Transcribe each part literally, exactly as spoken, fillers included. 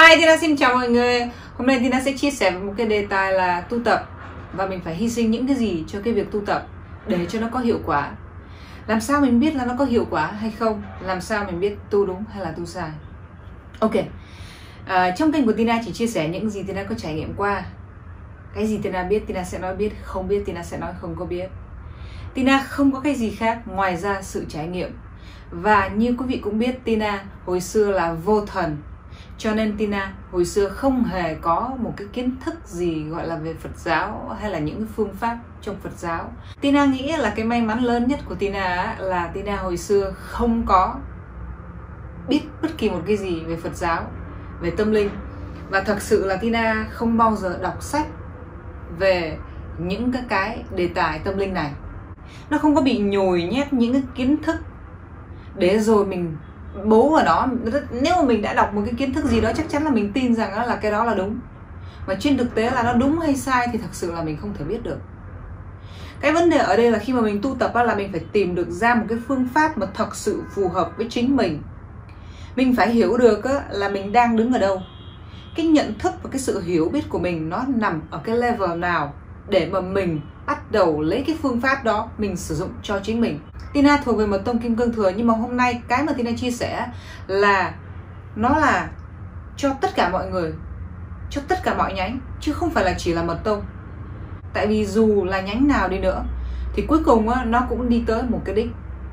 Hi, Tina xin chào mọi người. Hôm nay Tina sẽ chia sẻ một cái đề tài là tu tập và mình phải hy sinh những cái gì cho cái việc tu tập để cho nó có hiệu quả. Làm sao mình biết là nó có hiệu quả hay không? Làm sao mình biết tu đúng hay là tu sai? Ok, à, trong kênh của Tina chỉ chia sẻ những gì Tina có trải nghiệm qua. Cái gì Tina biết Tina sẽ nói biết, không biết Tina sẽ nói không có biết. Tina không có cái gì khác ngoài ra sự trải nghiệm. Và như quý vị cũng biết, Tina hồi xưa là vô thần, cho nên Tina hồi xưa không hề có một cái kiến thức gì gọi là về Phật giáo hay là những phương pháp trong Phật giáo. Tina nghĩ là cái may mắn lớn nhất của Tina là Tina hồi xưa không có biết bất kỳ một cái gì về Phật giáo, về tâm linh. Và thật sự là Tina không bao giờ đọc sách về những cái, cái đề tài tâm linh này. Nó không có bị nhồi nhét những cái kiến thức để rồi mình bố vào đó. Nếu mà mình đã đọc một cái kiến thức gì đó chắc chắn là mình tin rằng đó là cái đó là đúng. Và trên thực tế là nó đúng hay sai thì thật sự là mình không thể biết được. Cái vấn đề ở đây là khi mà mình tu tập là mình phải tìm được ra một cái phương pháp mà thật sự phù hợp với chính mình. Mình phải hiểu được là mình đang đứng ở đâu, cái nhận thức và cái sự hiểu biết của mình nó nằm ở cái level nào để mà mình bắt đầu lấy cái phương pháp đó mình sử dụng cho chính mình. Tina thuộc về một tông Kim Cương Thừa, nhưng mà hôm nay cái mà Tina chia sẻ là nó là cho tất cả mọi người, cho tất cả mọi nhánh, chứ không phải là chỉ là mật tông. Tại vì dù là nhánh nào đi nữa thì cuối cùng nó cũng đi tới một cái đích.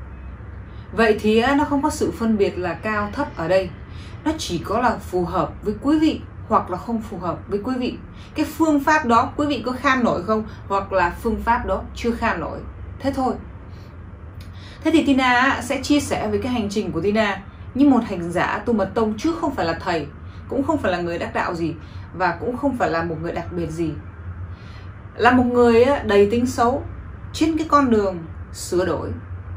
Vậy thì nó không có sự phân biệt là cao thấp ở đây. Nó chỉ có là phù hợp với quý vị hoặc là không phù hợp với quý vị. Cái phương pháp đó quý vị có khan nổi không, hoặc là phương pháp đó chưa khan nổi. Thế thôi. Thế thì Tina sẽ chia sẻ về cái hành trình của Tina như một hành giả tu mật tông, chứ không phải là thầy, cũng không phải là người đắc đạo gì, và cũng không phải là một người đặc biệt gì. Là một người đầy tính xấu trên cái con đường sửa đổi.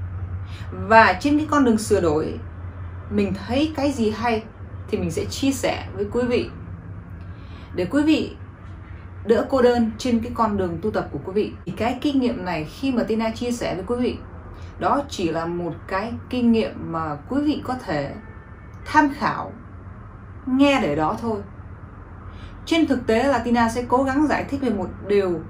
Và trên cái con đường sửa đổi, mình thấy cái gì hay thì mình sẽ chia sẻ với quý vị, để quý vị đỡ cô đơn trên cái con đường tu tập của quý vị. Thì cái kinh nghiệm này khi mà Tina chia sẻ với quý vị, đó chỉ là một cái kinh nghiệm mà quý vị có thể tham khảo, nghe để đó thôi. Trên thực tế là Tina sẽ cố gắng giải thích về một điều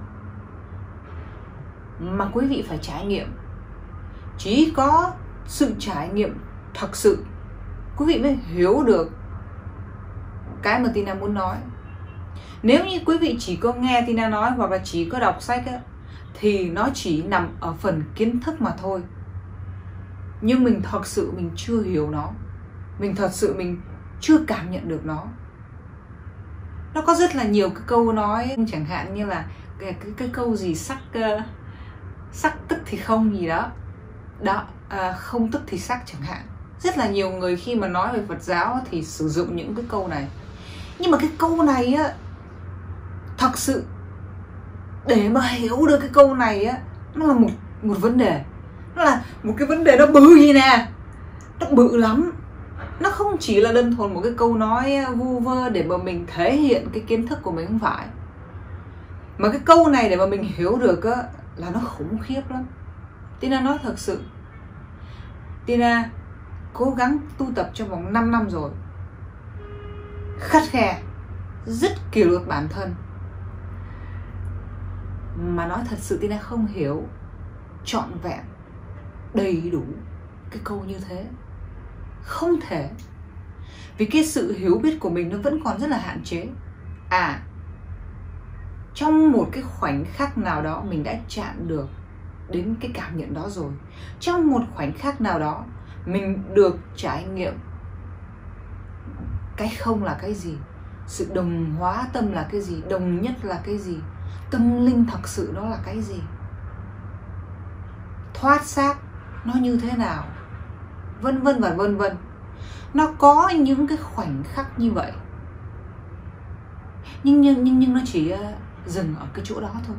mà quý vị phải trải nghiệm. Chỉ có sự trải nghiệm thật sự quý vị mới hiểu được cái mà Tina muốn nói. Nếu như quý vị chỉ có nghe Tina nói hoặc là chỉ có đọc sách á, thì nó chỉ nằm ở phần kiến thức mà thôi. Nhưng mình thật sự mình chưa hiểu nó, mình thật sự mình chưa cảm nhận được nó. Nó có rất là nhiều cái câu nói, chẳng hạn như là cái, cái, cái câu gì sắc uh, sắc tức thì không gì đó đó uh, không tức thì sắc chẳng hạn. Rất là nhiều người khi mà nói về Phật giáo thì sử dụng những cái câu này. Nhưng mà cái câu này á, thật sự để mà hiểu được cái câu này á, nó là một một vấn đề. Nó là một cái vấn đề nó bự gì nè. Nó bự lắm. Nó không chỉ là đơn thuần một cái câu nói vu vơ để mà mình thể hiện cái kiến thức của mình, không phải. Mà cái câu này để mà mình hiểu được á, là nó khủng khiếp lắm. Tina nói thật sự, Tina cố gắng tu tập trong vòng năm năm rồi, khắt khe, rất kỷ luật bản thân. Mà nói thật sự Tina không hiểu trọn vẹn, đầy đủ cái câu như thế. Không thể. Vì cái sự hiểu biết của mình nó vẫn còn rất là hạn chế. À, trong một cái khoảnh khắc nào đó mình đã chạm được đến cái cảm nhận đó rồi. Trong một khoảnh khắc nào đó mình được trải nghiệm cái không là cái gì, sự đồng hóa tâm là cái gì, đồng nhất là cái gì, tâm linh thật sự nó là cái gì, thoát xác nó như thế nào, vân vân và vân vân. Nó có những cái khoảnh khắc như vậy, nhưng nhưng nhưng, nhưng nó chỉ uh, dừng ở cái chỗ đó thôi.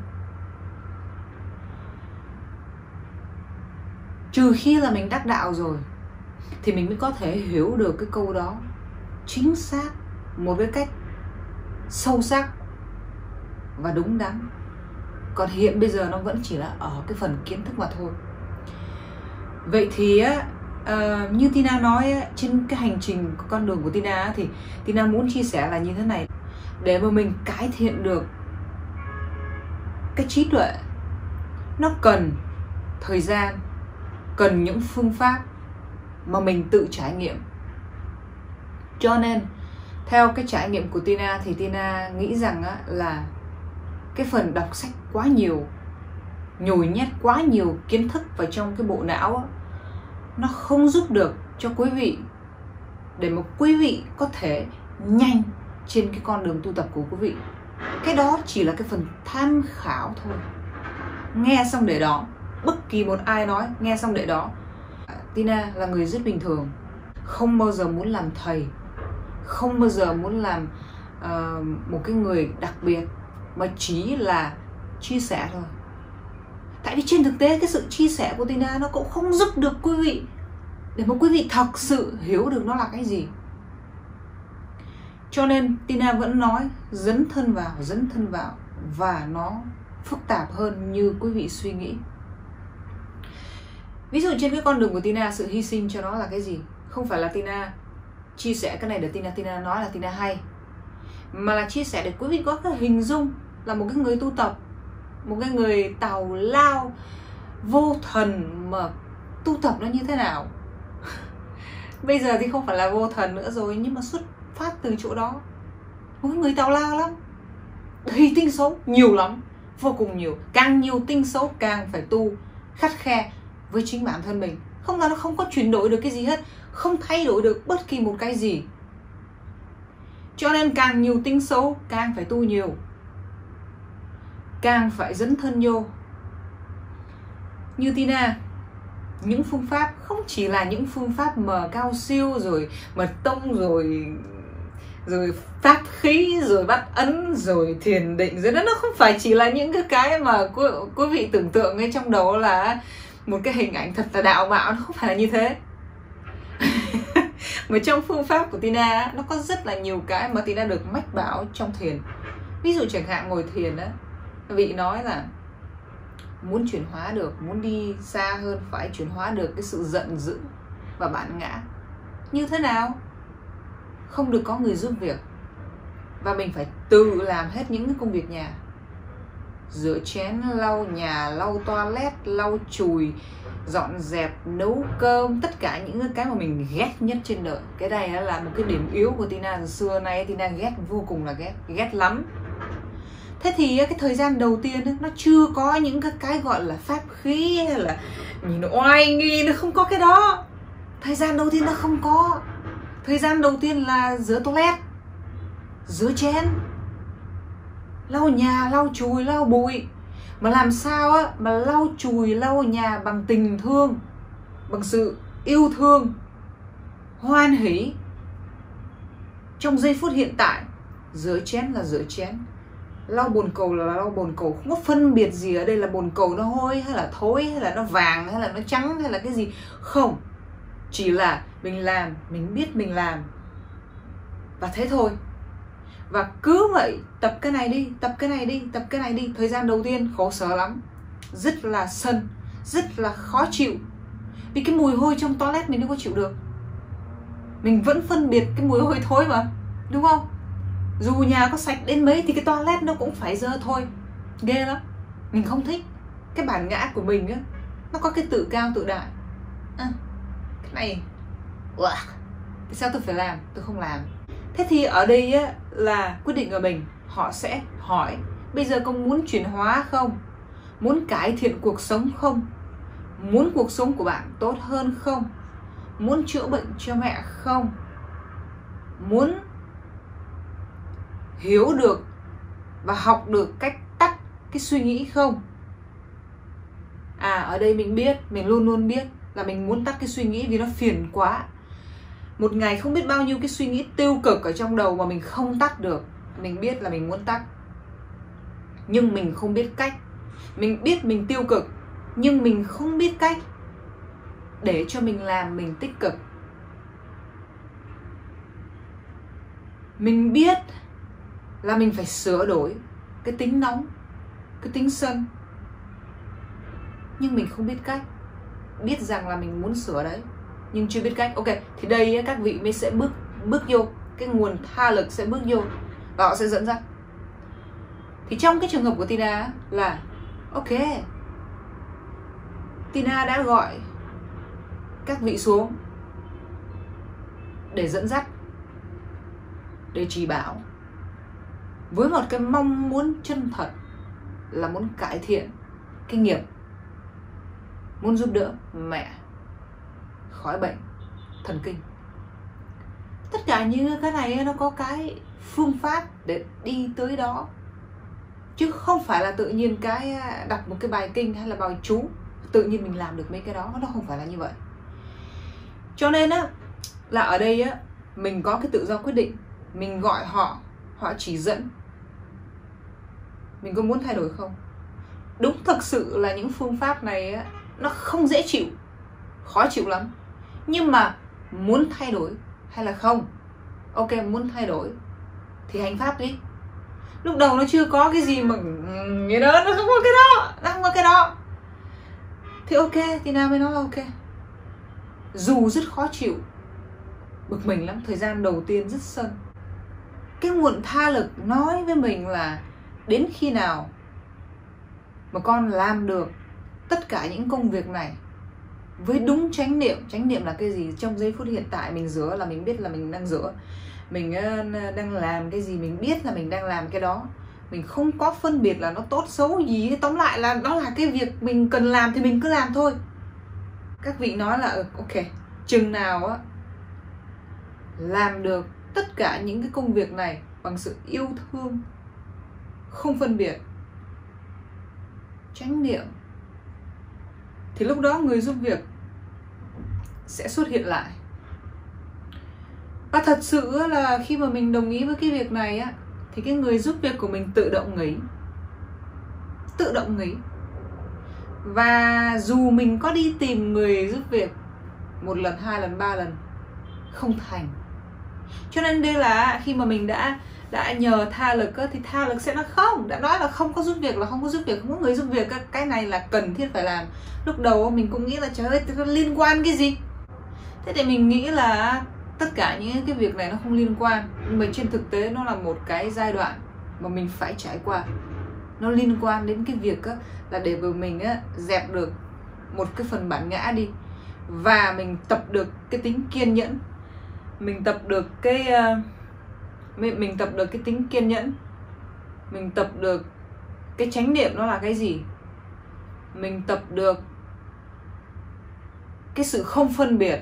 Trừ khi là mình đắc đạo rồi thì mình mới có thể hiểu được cái câu đó chính xác, một cái cách sâu sắc và đúng đắn. Còn hiện bây giờ nó vẫn chỉ là ở cái phần kiến thức mà thôi. Vậy thì á, uh, như Tina nói á, trên cái hành trình con đường của Tina á, thì Tina muốn chia sẻ là như thế này. Để mà mình cải thiện được cái trí tuệ, nó cần thời gian, cần những phương pháp mà mình tự trải nghiệm. Cho nên theo cái trải nghiệm của Tina thì Tina nghĩ rằng á, là cái phần đọc sách quá nhiều, nhồi nhét quá nhiều kiến thức vào trong cái bộ não á, nó không giúp được cho quý vị để mà quý vị có thể nhanh trên cái con đường tu tập của quý vị. Cái đó chỉ là cái phần tham khảo thôi. Nghe xong để đó, bất kỳ một ai nói nghe xong để đó. Tina là người rất bình thường, không bao giờ muốn làm thầy, không bao giờ muốn làm uh, một cái người đặc biệt, mà chỉ là chia sẻ thôi. Tại vì trên thực tế cái sự chia sẻ của Tina nó cũng không giúp được quý vị để mà quý vị thật sự hiểu được nó là cái gì. Cho nên Tina vẫn nói dấn thân vào, dấn thân vào, và nó phức tạp hơn như quý vị suy nghĩ. Ví dụ trên cái con đường của Tina, sự hy sinh cho nó là cái gì? Không phải là Tina chia sẻ cái này để Tina Tina nói là Tina hay, mà là chia sẻ để quý vị có cái hình dung là một cái người tu tập, một cái người tào lao vô thần mà tu tập nó như thế nào. Bây giờ thì không phải là vô thần nữa rồi, nhưng mà xuất phát từ chỗ đó. Một người tào lao lắm, đầy tinh xấu, nhiều lắm, vô cùng nhiều. Càng nhiều tinh xấu càng phải tu khắt khe với chính bản thân mình. Không là nó không có chuyển đổi được cái gì hết, không thay đổi được bất kỳ một cái gì. Cho nên càng nhiều tinh xấu càng phải tu nhiều, càng phải dấn thân vô. Như Tina, những phương pháp không chỉ là những phương pháp mà cao siêu rồi mật tông rồi rồi pháp khí rồi bắt ấn rồi thiền định rồi, đó nó không phải chỉ là những cái cái mà quý, quý vị tưởng tượng ấy trong đầu là một cái hình ảnh thật là đạo mạo. Nó không phải là như thế. Mà trong phương pháp của Tina nó có rất là nhiều cái mà Tina được mách bảo trong thiền. Ví dụ chẳng hạn ngồi thiền á, vị nói là muốn chuyển hóa được, muốn đi xa hơn phải chuyển hóa được cái sự giận dữ và bản ngã. Như thế nào? Không được có người giúp việc, và mình phải tự làm hết những công việc nhà. Rửa chén, lau nhà, lau toilet, lau chùi, dọn dẹp, nấu cơm, tất cả những cái mà mình ghét nhất trên đời. Cái này là một cái điểm yếu của Tina từ xưa nay. Tina ghét vô cùng là ghét, ghét lắm. Thế thì cái thời gian đầu tiên nó chưa có những cái, cái gọi là pháp khí hay là nhìn oai nghi, nó không có cái đó. Thời gian đầu tiên nó không có. Thời gian đầu tiên là rửa toilet, rửa chén, lau nhà, lau chùi, lau bụi. Mà làm sao á mà lau chùi, lau nhà bằng tình thương, bằng sự yêu thương, hoan hỷ trong giây phút hiện tại. Rửa chén là rửa chén, lau bồn cầu là lau bồn cầu, không có phân biệt gì ở đây là bồn cầu nó hôi hay là thối hay là nó vàng hay là nó trắng hay là cái gì. Không, chỉ là mình làm, mình biết mình làm, và thế thôi. Và cứ vậy tập cái này đi, tập cái này đi, tập cái này đi. Thời gian đầu tiên khổ sở lắm, rất là sân, rất là khó chịu. Vì cái mùi hôi trong toilet mình đâu có chịu được. Mình vẫn phân biệt cái mùi hôi thối mà, đúng không? Dù nhà có sạch đến mấy thì cái toilet nó cũng phải dơ thôi. Ghê lắm, mình không thích. Cái bản ngã của mình á, nó có cái tự cao tự đại. À, cái này tại sao tôi phải làm, tôi không làm. Thế thì ở đây á, là quyết định của mình. Họ sẽ hỏi bây giờ con muốn chuyển hóa không? Muốn cải thiện cuộc sống không? Muốn cuộc sống của bạn tốt hơn không? Muốn chữa bệnh cho mẹ không? Muốn hiểu được và học được cách tắt cái suy nghĩ không? À, ở đây mình biết, mình luôn luôn biết là mình muốn tắt cái suy nghĩ vì nó phiền quá. Một ngày không biết bao nhiêu cái suy nghĩ tiêu cực ở trong đầu mà mình không tắt được. Mình biết là mình muốn tắt, nhưng mình không biết cách. Mình biết mình tiêu cực, nhưng mình không biết cách để cho mình làm mình tích cực. Mình biết là mình phải sửa đổi cái tính nóng, cái tính sân, nhưng mình không biết cách. Biết rằng là mình muốn sửa đấy, nhưng chưa biết cách. Ok, thì đây các vị mới sẽ bước bước vô, cái nguồn tha lực sẽ bước vô và họ sẽ dẫn dắt. Thì trong cái trường hợp của Tina là ok, Tina đã gọi các vị xuống để dẫn dắt, để chỉ bảo, với một cái mong muốn chân thật là muốn cải thiện cái nghiệp, muốn giúp đỡ mẹ khỏi bệnh thần kinh. Tất cả những cái này nó có cái phương pháp để đi tới đó, chứ không phải là tự nhiên cái đọc một cái bài kinh hay là bài chú tự nhiên mình làm được mấy cái đó. Nó không phải là như vậy. Cho nên á, là ở đây á, mình có cái tự do quyết định. Mình gọi họ, họ chỉ dẫn, mình có muốn thay đổi không? Đúng thực sự là những phương pháp này á, nó không dễ chịu, khó chịu lắm. Nhưng mà muốn thay đổi hay là không? Ok, muốn thay đổi thì hành pháp đi. Lúc đầu nó chưa có cái gì mà cái đó, nó không có cái đó, nó không có cái đó. Thì ok, Tina mới nói là ok. Dù rất khó chịu, bực mình lắm, thời gian đầu tiên rất sân. Cái nguồn tha lực nói với mình là đến khi nào mà con làm được tất cả những công việc này với đúng chánh niệm. Chánh niệm là cái gì? Trong giây phút hiện tại mình rửa là mình biết là mình đang rửa, mình đang làm cái gì mình biết là mình đang làm cái đó, mình không có phân biệt là nó tốt xấu gì. Tóm lại là đó là cái việc mình cần làm thì mình cứ làm thôi. Các vị nói là ok, chừng nào á làm được tất cả những cái công việc này bằng sự yêu thương, không phân biệt, chánh niệm, thì lúc đó người giúp việc sẽ xuất hiện lại. Và thật sự là khi mà mình đồng ý với cái việc này á, thì cái người giúp việc của mình tự động nghỉ. Tự động nghỉ. Và dù mình có đi tìm người giúp việc một lần, hai lần, ba lần, không thành. Cho nên đây là khi mà mình đã đã nhờ tha lực á, thì tha lực sẽ nói không, đã nói là không có giúp việc là không có giúp việc, không có người giúp việc, cái này là cần thiết phải làm. Lúc đầu mình cũng nghĩ là trời ơi, nó liên quan cái gì? Thế thì mình nghĩ là tất cả những cái việc này nó không liên quan, nhưng mà trên thực tế nó là một cái giai đoạn mà mình phải trải qua. Nó liên quan đến cái việc á, là để mà mình á, dẹp được một cái phần bản ngã đi, và mình tập được cái tính kiên nhẫn, mình tập được cái uh, mình, mình tập được cái tính kiên nhẫn, mình tập được cái chánh niệm nó là cái gì, mình tập được cái sự không phân biệt.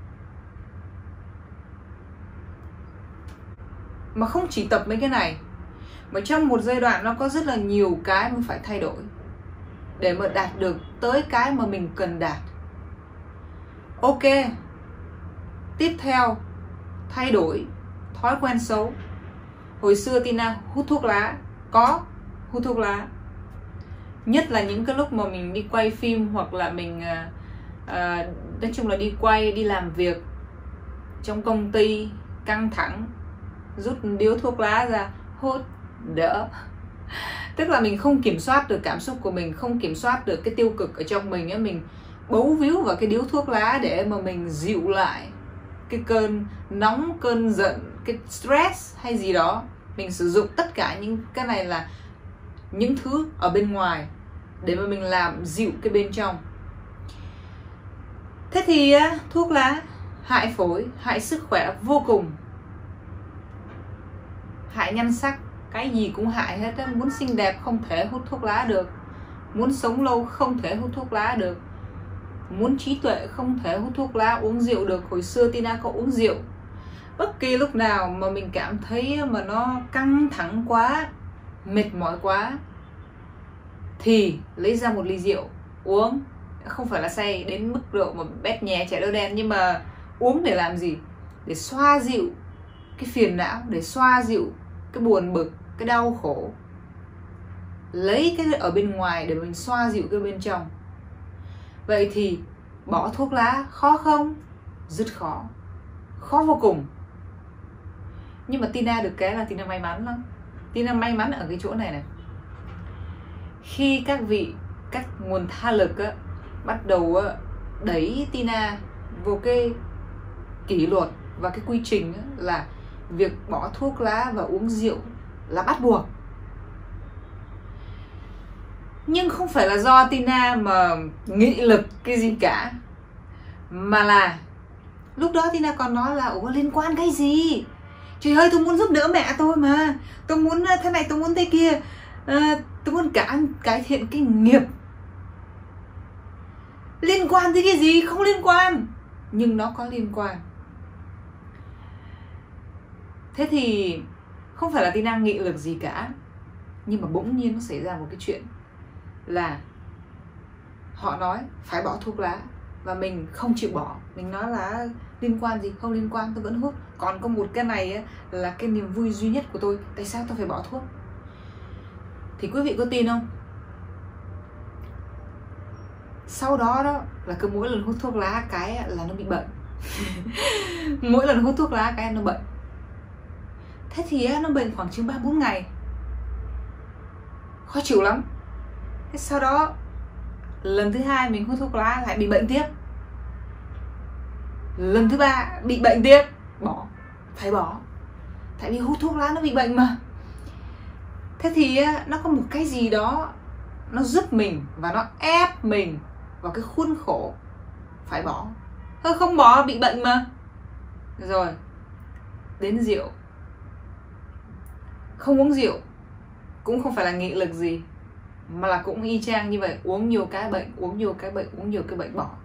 Mà không chỉ tập mấy cái này, mà trong một giai đoạn nó có rất là nhiều cái mình phải thay đổi để mà đạt được tới cái mà mình cần đạt. Ok, tiếp theo thay đổi thói quen xấu. Hồi xưa Tina hút thuốc lá, có hút thuốc lá, nhất là những cái lúc mà mình đi quay phim hoặc là mình uh, nói chung là đi quay, đi làm việc trong công ty căng thẳng, rút điếu thuốc lá ra hút đỡ. Tức là mình không kiểm soát được cảm xúc của mình, không kiểm soát được cái tiêu cực ở trong mình ấy, mình bấu víu vào cái điếu thuốc lá để mà mình dịu lại cái cơn nóng, cơn giận, cái stress hay gì đó. Mình sử dụng tất cả những cái này là những thứ ở bên ngoài để mà mình làm dịu cái bên trong. Thế thì thuốc lá hại phổi, hại sức khỏe vô cùng, hại nhan sắc, cái gì cũng hại hết á. Muốn xinh đẹp không thể hút thuốc lá được, muốn sống lâu không thể hút thuốc lá được, muốn trí tuệ không thể hút thuốc lá, uống rượu được. Hồi xưa Tina có uống rượu. Bất kỳ lúc nào mà mình cảm thấy mà nó căng thẳng quá, mệt mỏi quá, thì lấy ra một ly rượu uống. Không phải là say đến mức độ mà bét nhè chảy đôi đen, nhưng mà uống để làm gì? Để xoa dịu cái phiền não, để xoa dịu cái buồn bực, cái đau khổ. Lấy cái ở bên ngoài để mình xoa dịu cái bên trong. Vậy thì bỏ thuốc lá khó không? Rất khó, khó vô cùng. Nhưng mà Tina được cái là Tina may mắn lắm. Tina may mắn ở cái chỗ này này. Khi các vị, các nguồn tha lực á, bắt đầu á, đẩy Tina vô cái kỷ luật và cái quy trình là việc bỏ thuốc lá và uống rượu là bắt buộc. Nhưng không phải là do Tina mà nghị lực cái gì cả, mà là lúc đó Tina còn nói là ủa liên quan cái gì, trời ơi tôi muốn giúp đỡ mẹ tôi mà, tôi muốn thế này, tôi muốn thế kia, à, tôi muốn cải, cải thiện cái nghiệp. Liên quan tới cái gì? Không liên quan. Nhưng nó có liên quan. Thế thì không phải là Tina nghị lực gì cả, nhưng mà bỗng nhiên nó xảy ra một cái chuyện là họ nói phải bỏ thuốc lá và mình không chịu bỏ. Mình nói là liên quan gì? Không liên quan, tôi vẫn hút. Còn có một cái này ấy, là cái niềm vui duy nhất của tôi, tại sao tôi phải bỏ thuốc? Thì quý vị có tin không? Sau đó đó là cứ mỗi lần hút thuốc lá cái là nó bị bệnh. Mỗi lần hút thuốc lá cái nó bệnh. Thế thì nó bệnh khoảng chừng ba bốn ngày, khó chịu lắm. Thế sau đó lần thứ hai mình hút thuốc lá lại bị bệnh tiếp, lần thứ ba bị bệnh tiếp, bỏ, phải bỏ, tại vì hút thuốc lá nó bị bệnh mà. Thế thì nó có một cái gì đó nó giúp mình và nó ép mình vào cái khuôn khổ phải bỏ. Thôi không bỏ bị bệnh mà. Rồi đến rượu, không uống rượu cũng không phải là nghị lực gì, mà là cũng y chang như vậy, uống nhiều cái bệnh, uống nhiều cái bệnh, uống nhiều cái bệnh, bỏ.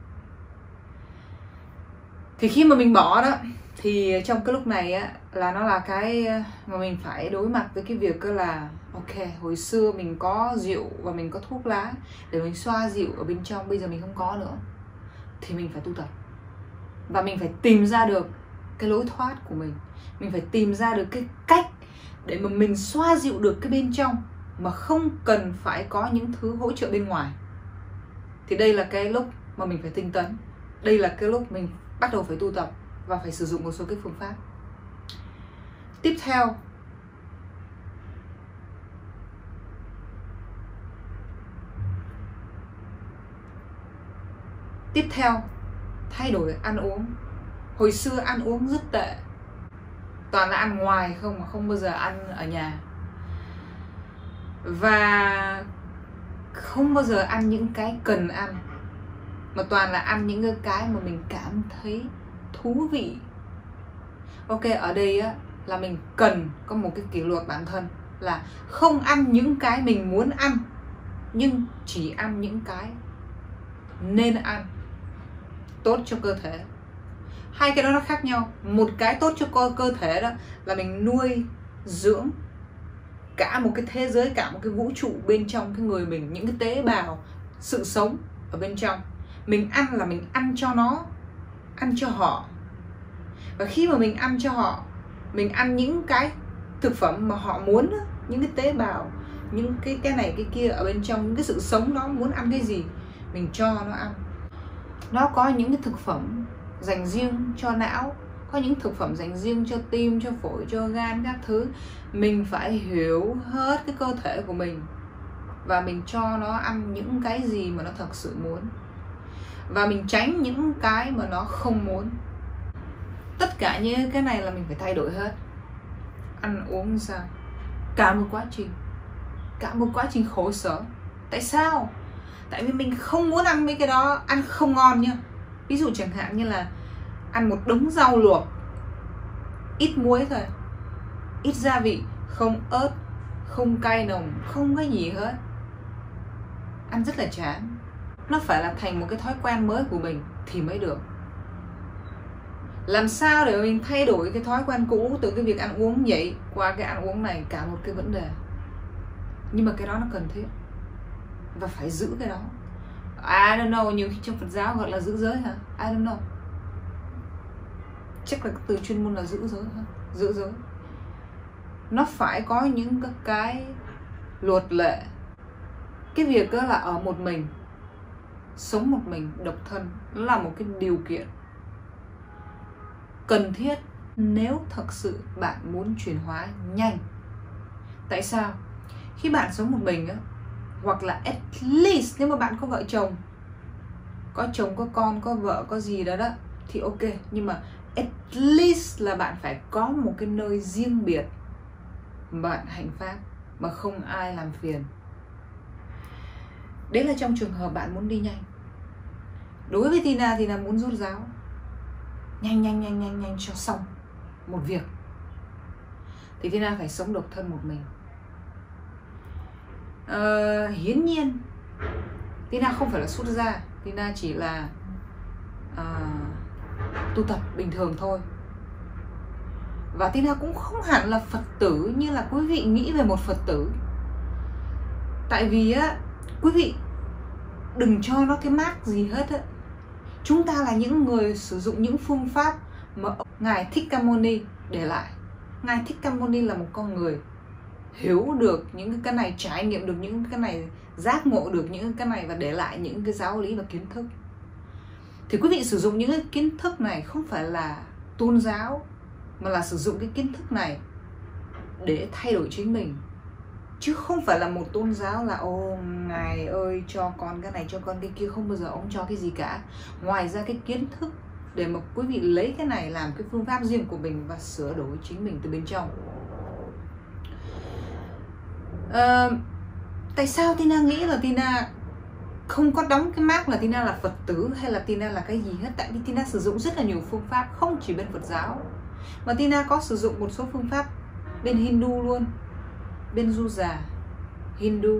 Thì khi mà mình bỏ đó, thì trong cái lúc này á, là nó là cái mà mình phải đối mặt với cái việc là ok, hồi xưa mình có rượu và mình có thuốc lá để mình xoa dịu ở bên trong, bây giờ mình không có nữa, thì mình phải tu tập. Và mình phải tìm ra được cái lối thoát của mình. Mình phải tìm ra được cái cách để mà mình xoa dịu được cái bên trong mà không cần phải có những thứ hỗ trợ bên ngoài. Thì đây là cái lúc mà mình phải tinh tấn. Đây là cái lúc mình bắt đầu phải tu tập và phải sử dụng một số cái phương pháp. Tiếp theo, Tiếp theo thay đổi ăn uống. Hồi xưa ăn uống rất tệ, toàn là ăn ngoài không, mà không bao giờ ăn ở nhà. Và không bao giờ ăn những cái cần ăn, mà toàn là ăn những cái mà mình cảm thấy thú vị. Ok, ở đây á, là mình cần có một cái kỷ luật bản thân, là không ăn những cái mình muốn ăn, nhưng chỉ ăn những cái nên ăn, tốt cho cơ thể. Hai cái đó nó khác nhau. Một cái tốt cho cơ, cơ thể đó là mình nuôi dưỡng cả một cái thế giới, cả một cái vũ trụ bên trong cái người mình, những cái tế bào, sự sống ở bên trong. Mình ăn là mình ăn cho nó, ăn cho họ. Và khi mà mình ăn cho họ, mình ăn những cái thực phẩm mà họ muốn, những cái tế bào, những cái cái này cái kia ở bên trong, những cái sự sống đó muốn ăn cái gì, mình cho nó ăn. Nó có những cái thực phẩm dành riêng cho não, có những thực phẩm dành riêng cho tim, cho phổi, cho gan, các thứ. Mình phải hiểu hết cái cơ thể của mình và mình cho nó ăn những cái gì mà nó thật sự muốn, và mình tránh những cái mà nó không muốn. Tất cả những cái này là mình phải thay đổi hết. Ăn uống sao? Cả một quá trình, cả một quá trình khổ sở. Tại sao? Tại vì mình không muốn ăn mấy cái đó, ăn không ngon nhá. Ví dụ chẳng hạn như là ăn một đống rau luộc, ít muối thôi, ít gia vị, không ớt, không cay nồng, không cái gì hết, ăn rất là chán. Nó phải là thành một cái thói quen mới của mình thì mới được. Làm sao để mình thay đổi cái thói quen cũ từ cái việc ăn uống vậy qua cái ăn uống này, cả một cái vấn đề. Nhưng mà cái đó nó cần thiết và phải giữ cái đó. I don't know, nhiều khi trong Phật giáo gọi là giữ giới hả? I don't know. Chắc là từ chuyên môn là giữ giới hả? Giữ giới. Nó phải có những cái luật lệ. Cái việc đó là ở một mình, sống một mình, độc thân, nó là một cái điều kiện cần thiết nếu thật sự bạn muốn chuyển hóa nhanh. Tại sao? Khi bạn sống một mình á, hoặc là at least nếu mà bạn có vợ chồng, có chồng, có con, có vợ, có gì đó đó thì ok, nhưng mà at least là bạn phải có một cái nơi riêng biệt bạn hạnh pháp mà không ai làm phiền. Đấy là trong trường hợp bạn muốn đi nhanh. Đối với Tina thì là muốn rút giáo nhanh nhanh nhanh nhanh nhanh cho xong một việc thì Tina phải sống độc thân một mình. Ờ, hiển nhiên Tina không phải là xuất gia, Tina chỉ là uh, tu tập bình thường thôi. Và Tina cũng không hẳn là Phật tử như là quý vị nghĩ về một Phật tử. Tại vì á, quý vị đừng cho nó cái mác gì hết á. Chúng ta là những người sử dụng những phương pháp mà Ngài Thích Ca Mâu Ni để lại. Ngài Thích Ca Mâu Ni là một con người hiểu được những cái này, trải nghiệm được những cái này, giác ngộ được những cái này và để lại những cái giáo lý và kiến thức. Thì quý vị sử dụng những cái kiến thức này không phải là tôn giáo, mà là sử dụng cái kiến thức này để thay đổi chính mình. Chứ không phải là một tôn giáo là ô Ngài ơi cho con cái này, cho con cái kia, không bao giờ ông cho cái gì cả. Ngoài ra cái kiến thức để mà quý vị lấy cái này làm cái phương pháp riêng của mình và sửa đổi chính mình từ bên trong. À, tại sao Tina nghĩ là Tina không có đóng cái mác là Tina là Phật tử hay là Tina là cái gì hết? Tại vì Tina sử dụng rất là nhiều phương pháp, không chỉ bên Phật giáo, mà Tina có sử dụng một số phương pháp bên Hindu luôn, bên Du già Hindu.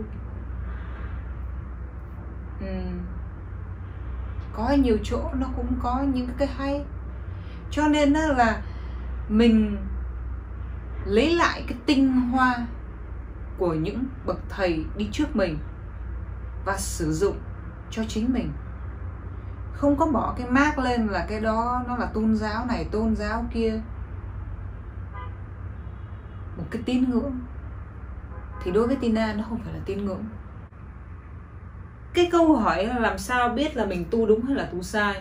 uhm. Có nhiều chỗ nó cũng có những cái hay. Cho nên là mình lấy lại cái tinh hoa của những bậc thầy đi trước mình và sử dụng cho chính mình. Không có bỏ cái mác lên là cái đó nó là tôn giáo này, tôn giáo kia. Một cái tín ngưỡng thì đối với Tina nó không phải là tín ngưỡng. Cái câu hỏi là làm sao biết là mình tu đúng hay là tu sai?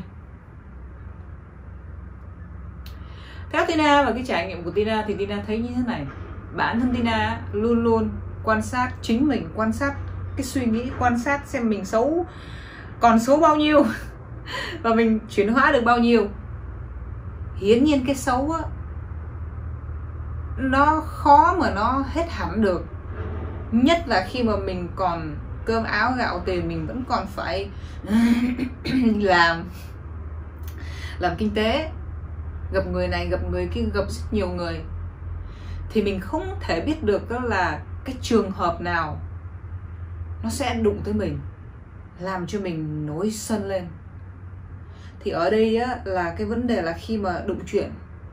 Theo Tina và cái trải nghiệm của Tina thì Tina thấy như thế này. Bản thân Tina luôn luôn quan sát chính mình, quan sát cái suy nghĩ, quan sát xem mình xấu còn xấu bao nhiêu và mình chuyển hóa được bao nhiêu. Hiển nhiên cái xấu á, nó khó mà nó hết hẳn được. Nhất là khi mà mình còn cơm áo gạo tiền, mình vẫn còn phải làm làm kinh tế, gặp người này gặp người kia, gặp rất nhiều người, thì mình không thể biết được đó là cái trường hợp nào nó sẽ đụng tới mình, làm cho mình nổi sân lên. Thì ở đây á, là cái vấn đề là khi mà đụng chuyện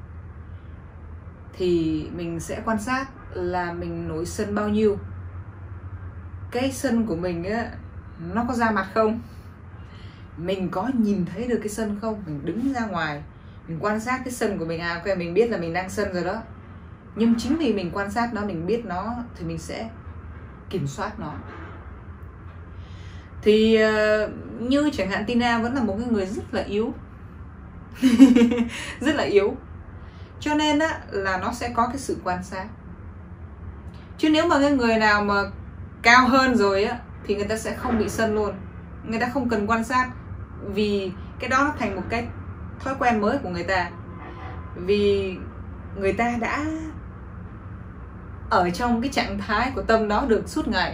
thì mình sẽ quan sát là mình nổi sân bao nhiêu. Cái sân của mình á, nó có ra mặt không? Mình có nhìn thấy được cái sân không? Mình đứng ra ngoài, mình quan sát cái sân của mình. À, ok, mình biết là mình đang sân rồi đó. Nhưng chính vì mình quan sát nó, mình biết nó, thì mình sẽ kiểm soát nó. Thì uh, như chẳng hạn Tina vẫn là một cái người rất là yếu rất là yếu. Cho nên á, là nó sẽ có cái sự quan sát. Chứ nếu mà cái người nào mà cao hơn rồi á, thì người ta sẽ không bị sân luôn. Người ta không cần quan sát, vì cái đó nó thành một cái thói quen mới của người ta. Vì người ta đã ở trong cái trạng thái của tâm đó được suốt ngày.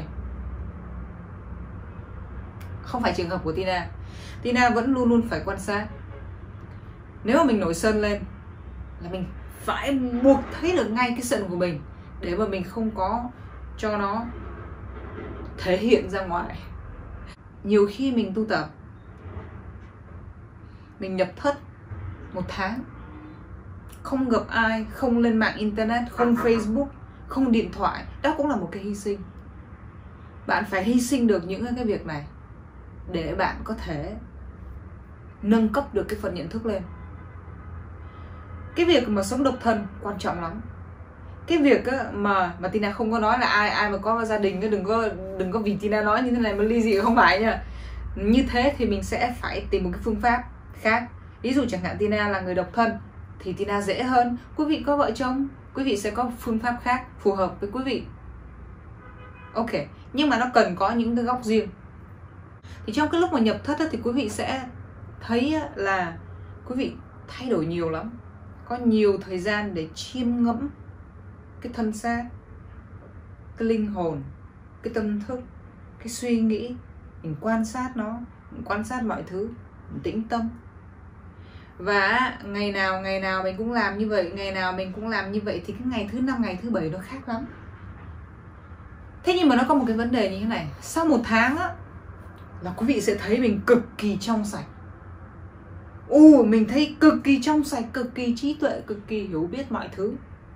Không phải trường hợp của Tina. Tina vẫn luôn luôn phải quan sát. Nếu mà mình nổi sân lên là mình phải buộc thấy được ngay cái sân của mình, để mà mình không có cho nó thể hiện ra ngoài. Nhiều khi mình tu tập, mình nhập thất một tháng, không gặp ai, không lên mạng internet, không Facebook, không điện thoại. Đó cũng là một cái hy sinh. Bạn phải hy sinh được những cái việc này để bạn có thể nâng cấp được cái phần nhận thức lên. Cái việc mà sống độc thân quan trọng lắm. Cái việc á, mà mà Tina không có nói là ai ai mà có gia đình đừng có đừng có vì Tina nói như thế này mà ly dị, không phải nha. Như thế thì mình sẽ phải tìm một cái phương pháp khác. Ví dụ chẳng hạn Tina là người độc thân thì Tina dễ hơn. Quý vị có vợ chồng, quý vị sẽ có phương pháp khác phù hợp với quý vị. Ok, nhưng mà nó cần có những cái góc riêng. Thì trong cái lúc mà nhập thất thì quý vị sẽ thấy là quý vị thay đổi nhiều lắm, có nhiều thời gian để chiêm ngẫm cái thân xác, cái linh hồn, cái tâm thức, cái suy nghĩ. Mình quan sát nó, mình quan sát mọi thứ, mình tĩnh tâm. Và ngày nào ngày nào mình cũng làm như vậy, ngày nào mình cũng làm như vậy, thì cái ngày thứ năm, ngày thứ bảy nó khác lắm. Thế nhưng mà nó có một cái vấn đề như thế này. Sau một tháng á, là quý vị sẽ thấy mình cực kỳ trong sạch. Ồ, mình thấy cực kỳ trong sạch, cực kỳ trí tuệ, cực kỳ hiểu biết mọi thứ.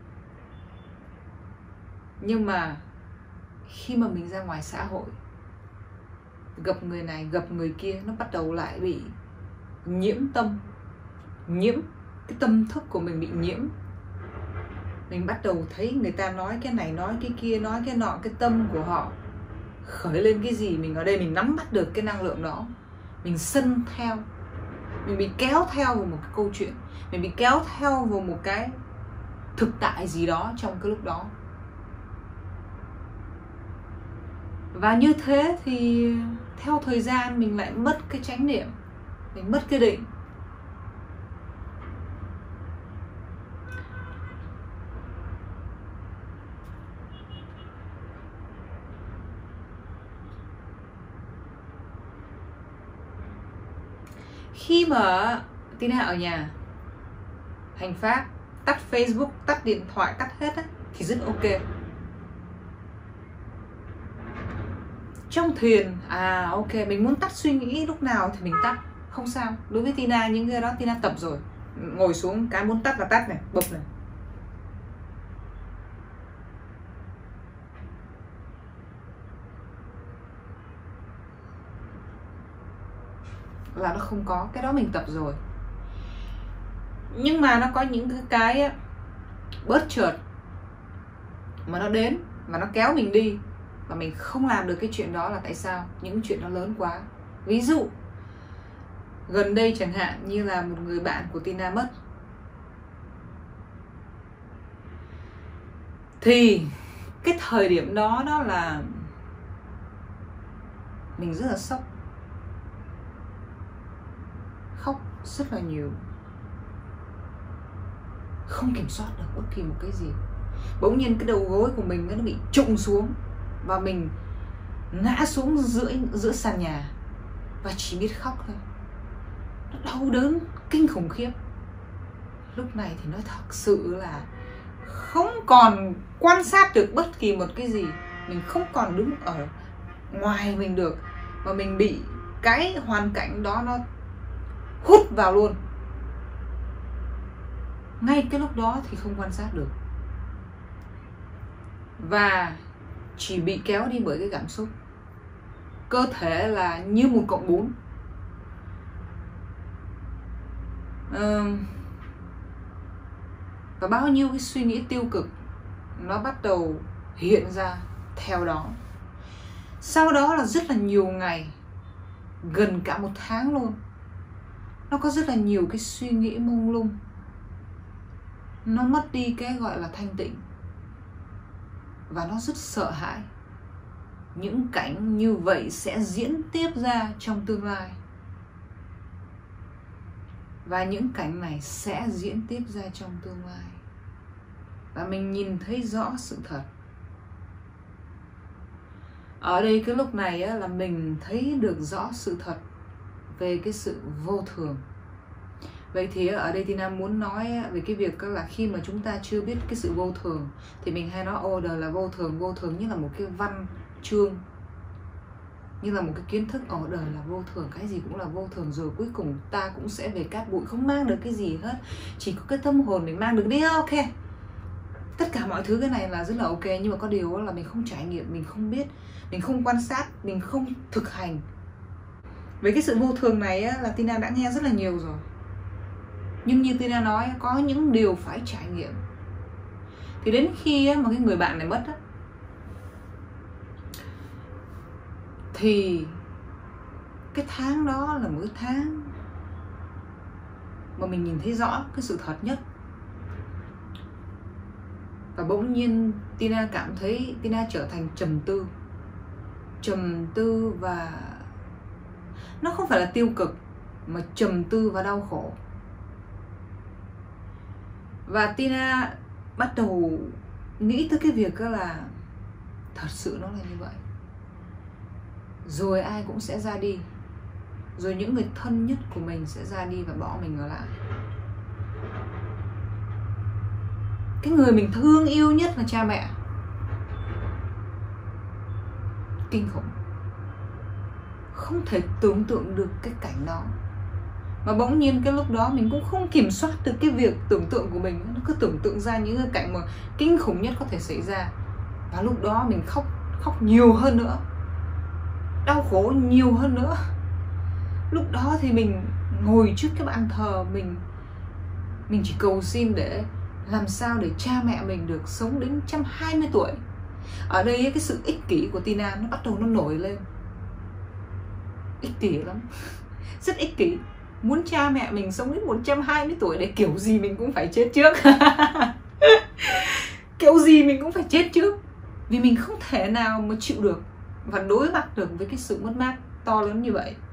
Nhưng mà khi mà mình ra ngoài xã hội, gặp người này, gặp người kia, nó bắt đầu lại bị nhiễm tâm. Nhiễm, cái tâm thức của mình bị nhiễm. Mình bắt đầu thấy người ta nói cái này, nói cái kia, nói cái nọ, cái tâm của họ khởi lên cái gì, mình ở đây mình nắm bắt được cái năng lượng đó. Mình sân theo, mình bị kéo theo vào một cái câu chuyện, mình bị kéo theo vào một cái thực tại gì đó trong cái lúc đó. Và như thế thì theo thời gian mình lại mất cái chánh niệm, mình mất cái định. Khi mà Tina ở nhà hành pháp, tắt Facebook, tắt điện thoại, tắt hết á, thì rất ok. Trong thiền, à ok, mình muốn tắt suy nghĩ lúc nào thì mình tắt, không sao. Đối với Tina, những cái đó Tina tập rồi. Ngồi xuống cái muốn tắt là tắt này, bụp này. Là nó không có, cái đó mình tập rồi. Nhưng mà nó có những cái, cái bớt chợt mà nó đến, mà nó kéo mình đi, và mình không làm được cái chuyện đó là tại sao? Những chuyện nó lớn quá. Ví dụ gần đây chẳng hạn như là một người bạn của Tina mất, thì cái thời điểm đó đó là mình rất là sốc, khóc rất là nhiều, không kiểm soát được bất kỳ một cái gì. Bỗng nhiên cái đầu gối của mình nó bị trụng xuống và mình ngã xuống giữa, giữa sàn nhà và chỉ biết khóc thôi. Nó đau đớn kinh khủng khiếp. Lúc này thì nói thật sự là không còn quan sát được bất kỳ một cái gì. Mình không còn đứng ở ngoài mình được, mà mình bị cái hoàn cảnh đó nó hút vào luôn. Ngay cái lúc đó thì không quan sát được, và chỉ bị kéo đi bởi cái cảm xúc. Cơ thể là như một cọng bún. ờ, Và bao nhiêu cái suy nghĩ tiêu cực nó bắt đầu hiện ra theo đó. Sau đó là rất là nhiều ngày, gần cả một tháng luôn, nó có rất là nhiều cái suy nghĩ mông lung. Nó mất đi cái gọi là thanh tịnh, và nó rất sợ hãi. Những cảnh như vậy sẽ diễn tiếp ra trong tương lai, và những cảnh này sẽ diễn tiếp ra trong tương lai. Và mình nhìn thấy rõ sự thật. Ở đây cái lúc này á, là mình thấy được rõ sự thật về cái sự vô thường. Vậy thì ở đây Tina muốn nói về cái việc là khi mà chúng ta chưa biết cái sự vô thường, thì mình hay nói order là vô thường. Vô thường như là một cái văn chương, như là một cái kiến thức. Order là vô thường, cái gì cũng là vô thường, rồi cuối cùng ta cũng sẽ về cát bụi, không mang được cái gì hết. Chỉ có cái tâm hồn mình mang được đi. Ok, tất cả mọi thứ cái này là rất là ok. Nhưng mà có điều là mình không trải nghiệm, mình không biết, mình không quan sát, mình không thực hành. Về cái sự vô thường này á, là Tina đã nghe rất là nhiều rồi. Nhưng như Tina nói, có những điều phải trải nghiệm. Thì đến khi á, mà cái người bạn này mất á, thì cái tháng đó là một cái tháng mà mình nhìn thấy rõ cái sự thật nhất. Và bỗng nhiên Tina cảm thấy Tina trở thành trầm tư. Trầm tư, và nó không phải là tiêu cực, mà trầm tư và đau khổ. Và Tina bắt đầu nghĩ tới cái việc đó là thật sự nó là như vậy. Rồi ai cũng sẽ ra đi. Rồi những người thân nhất của mình sẽ ra đi và bỏ mình ở lại. Cái người mình thương yêu nhất là cha mẹ. Kinh khủng. Không thể tưởng tượng được cái cảnh đó. Mà bỗng nhiên cái lúc đó mình cũng không kiểm soát được cái việc tưởng tượng của mình. Nó cứ tưởng tượng ra những cái cảnh mà kinh khủng nhất có thể xảy ra. Và lúc đó mình khóc, khóc nhiều hơn nữa, đau khổ nhiều hơn nữa. Lúc đó thì mình ngồi trước cái bàn thờ, Mình Mình chỉ cầu xin để làm sao để cha mẹ mình được sống đến một trăm hai mươi tuổi. Ở đây cái sự ích kỷ của Tina nó bắt đầu nó nổi lên. Ích kỷ lắm. Rất ích kỷ. Muốn cha mẹ mình sống đến một trăm hai mươi tuổi để kiểu gì mình cũng phải chết trước. Kiểu gì mình cũng phải chết trước. Vì mình không thể nào mà chịu được và đối mặt được với cái sự mất mát to lớn như vậy.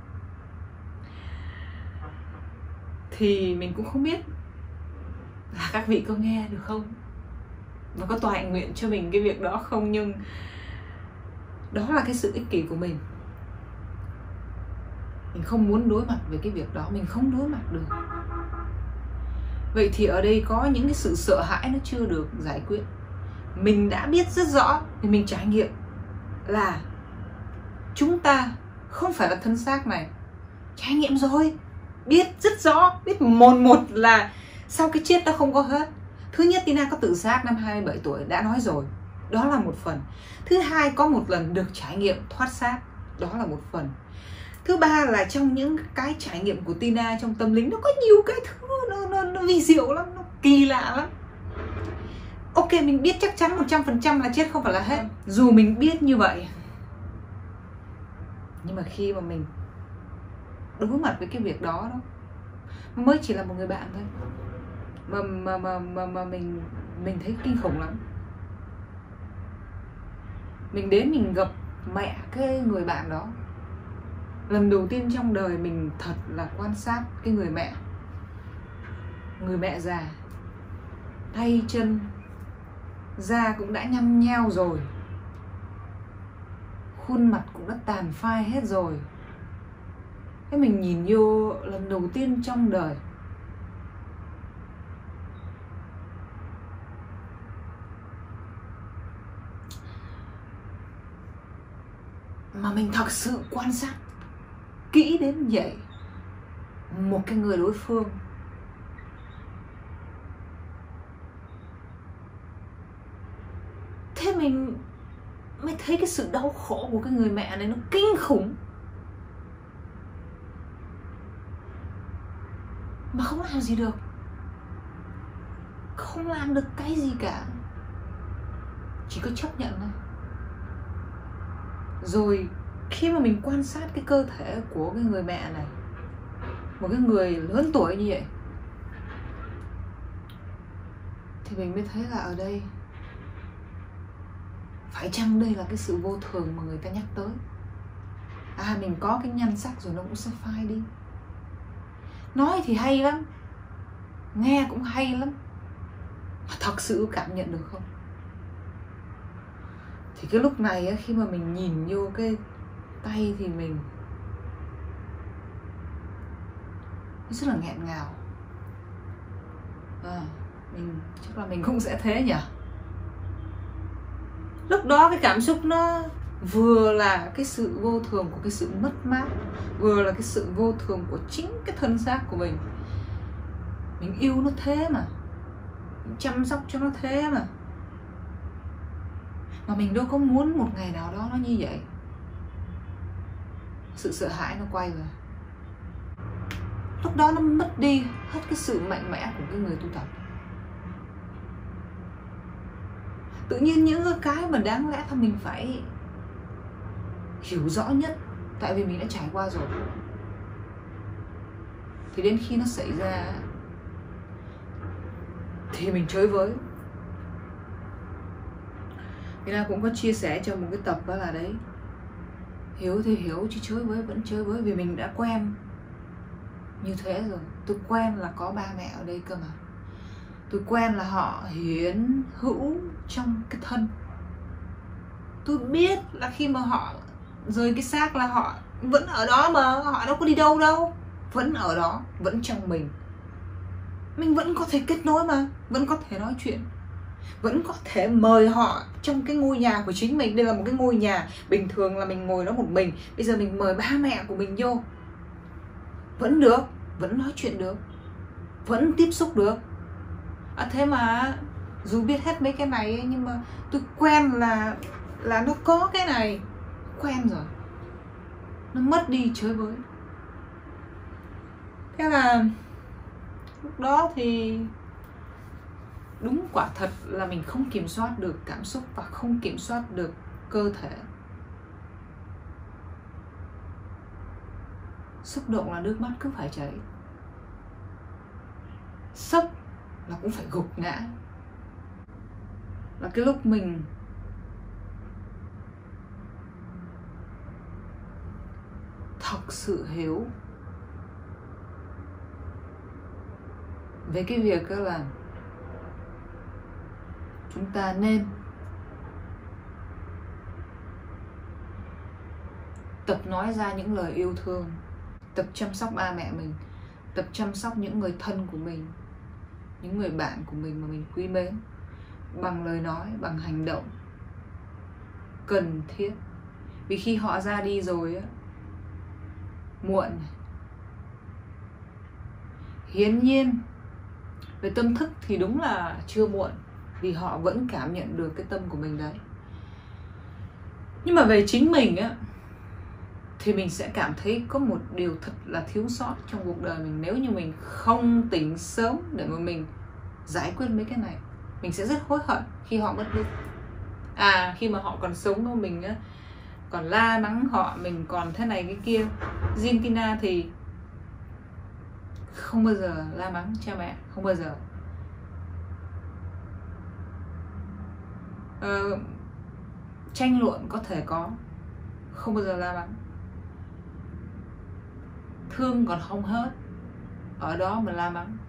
Thì mình cũng không biết là các vị có nghe được không, và có tòa nguyện cho mình cái việc đó không. Nhưng đó là cái sự ích kỷ của mình. Mình không muốn đối mặt với cái việc đó. Mình không đối mặt được. Vậy thì ở đây có những cái sự sợ hãi nó chưa được giải quyết. Mình đã biết rất rõ thì mình trải nghiệm là chúng ta không phải là thân xác này. Trải nghiệm rồi, biết rất rõ, biết mồn một là sau cái chết đó không có hết. Thứ nhất, Tina có tự sát năm hai mươi bảy tuổi, đã nói rồi, đó là một phần. Thứ hai, có một lần được trải nghiệm thoát xác, đó là một phần. Thứ ba là trong những cái trải nghiệm của Tina trong tâm linh, nó có nhiều cái thứ nó, nó, nó vi diệu lắm, nó kỳ lạ lắm. Ok, mình biết chắc chắn một trăm phần trăm là chết không phải là hết. Dù mình biết như vậy, nhưng mà khi mà mình đối mặt với cái việc đó, đó mới chỉ là một người bạn thôi, mà mà mà mà, mà mình mình thấy kinh khủng lắm. Mình đến mình gặp mẹ cái người bạn đó. Lần đầu tiên trong đời mình thật là quan sát cái người mẹ. Người mẹ già, tay chân da cũng đã nhăm nheo rồi, khuôn mặt cũng đã tàn phai hết rồi. Thế mình nhìn vô lần đầu tiên trong đời, mà mình thật sự quan sát kỹ đến vậy một cái người đối phương. Thế mình mới thấy cái sự đau khổ của cái người mẹ này nó kinh khủng, mà không làm gì được, không làm được cái gì cả, chỉ có chấp nhận thôi. Rồi khi mà mình quan sát cái cơ thể của cái người mẹ này, một cái người lớn tuổi như vậy, thì mình mới thấy là ở đây phải chăng đây là cái sự vô thường mà người ta nhắc tới. À, mình có cái nhan sắc rồi nó cũng sẽ phai đi. Nói thì hay lắm, nghe cũng hay lắm, mà thật sự cảm nhận được không? Thì cái lúc này khi mà mình nhìn vô cái tay thì mình rất là nghẹn ngào. À, mình chắc là mình cũng sẽ thế nhỉ. Lúc đó cái cảm xúc nó vừa là cái sự vô thường của cái sự mất mát, vừa là cái sự vô thường của chính cái thân xác của mình. Mình yêu nó thế mà, mình chăm sóc cho nó thế mà, mà mình đâu có muốn một ngày nào đó nó như vậy. Sự sợ hãi nó quay vào. Lúc đó nó mất đi hết cái sự mạnh mẽ của cái người tu tập. Tự nhiên những cái mà đáng lẽ là mình phải hiểu rõ nhất, tại vì mình đã trải qua rồi, thì đến khi nó xảy ra thì mình chới với. Thì là cũng có chia sẻ cho một cái tập đó là đấy, hiểu thì hiểu chứ chới với vẫn chới với, vì mình đã quen. như thế rồi. Tôi quen là có ba mẹ ở đây cơ mà. Tôi quen là họ hiến hữu trong cái thân. Tôi biết là khi mà họ rời cái xác là họ vẫn ở đó mà, họ đâu có đi đâu đâu. Vẫn ở đó, vẫn trong mình. Mình vẫn có thể kết nối mà, vẫn có thể nói chuyện, vẫn có thể mời họ trong cái ngôi nhà của chính mình. Đây là một cái ngôi nhà, bình thường là mình ngồi đó một mình, bây giờ mình mời ba mẹ của mình vô. Vẫn được, vẫn nói chuyện được, vẫn tiếp xúc được. À, thế mà dù biết hết mấy cái này ấy, nhưng mà tôi quen là là nó có cái này, quen rồi, nó mất đi chơi với. Thế là lúc đó thì đúng quả thật là mình không kiểm soát được cảm xúc và không kiểm soát được cơ thể. Xúc động là nước mắt cứ phải chảy, sốc là cũng phải gục ngã. Là cái lúc mình thật sự hiểu về cái việc đó là chúng ta nên tập nói ra những lời yêu thương, tập chăm sóc ba mẹ mình, tập chăm sóc những người thân của mình, những người bạn của mình mà mình quý mến, bằng lời nói, bằng hành động cần thiết. Vì khi họ ra đi rồi á, muộn. Hiển nhiên về tâm thức thì đúng là chưa muộn, vì họ vẫn cảm nhận được cái tâm của mình đấy. Nhưng mà về chính mình á, thì mình sẽ cảm thấy có một điều thật là thiếu sót trong cuộc đời mình. Nếu như mình không tỉnh sớm để mà mình giải quyết mấy cái này, mình sẽ rất hối hận khi họ mất đi. À, khi mà họ còn sống với mình á, còn la mắng họ, mình còn thế này cái kia. Riêng Tina thì không bao giờ la mắng cha mẹ, không bao giờ. Ờ, tranh luận có thể có, không bao giờ la mắng. Thương còn không hết, ở đó mà la mắng.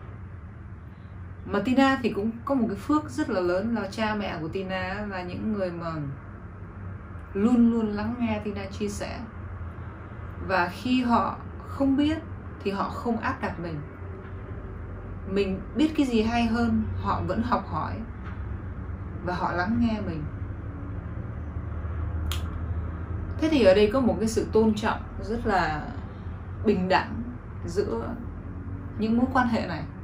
Mà Tina thì cũng có một cái phước rất là lớn là cha mẹ của Tina là những người mà luôn luôn lắng nghe Tina chia sẻ. Và khi họ không biết thì họ không áp đặt mình. Mình biết cái gì hay hơn, họ vẫn học hỏi và họ lắng nghe mình. Thế thì ở đây có một cái sự tôn trọng rất là bình đẳng giữa những mối quan hệ này.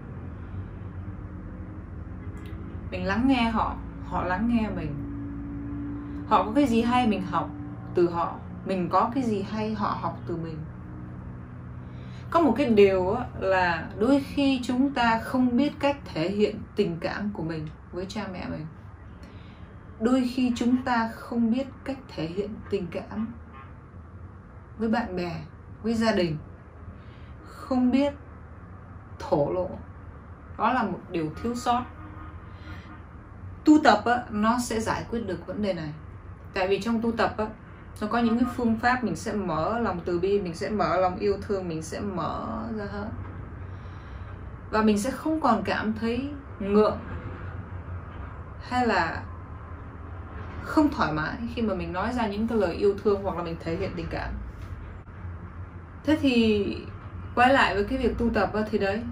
Mình lắng nghe họ, họ lắng nghe mình. Họ có cái gì hay mình học từ họ, mình có cái gì hay họ học từ mình. Có một cái điều là đôi khi chúng ta không biết cách thể hiện tình cảm của mình với cha mẹ mình. Đôi khi chúng ta không biết cách thể hiện tình cảm với bạn bè, với gia đình. Không biết thổ lộ. Đó là một điều thiếu sót. Tu tập á, nó sẽ giải quyết được vấn đề này. Tại vì trong tu tập á, nó có những cái phương pháp mình sẽ mở lòng từ bi, mình sẽ mở lòng yêu thương, mình sẽ mở ra hết. Và mình sẽ không còn cảm thấy ngượng hay là không thoải mái khi mà mình nói ra những cái lời yêu thương hoặc là mình thể hiện tình cảm. Thế thì quay lại với cái việc tu tập á, thì đấy,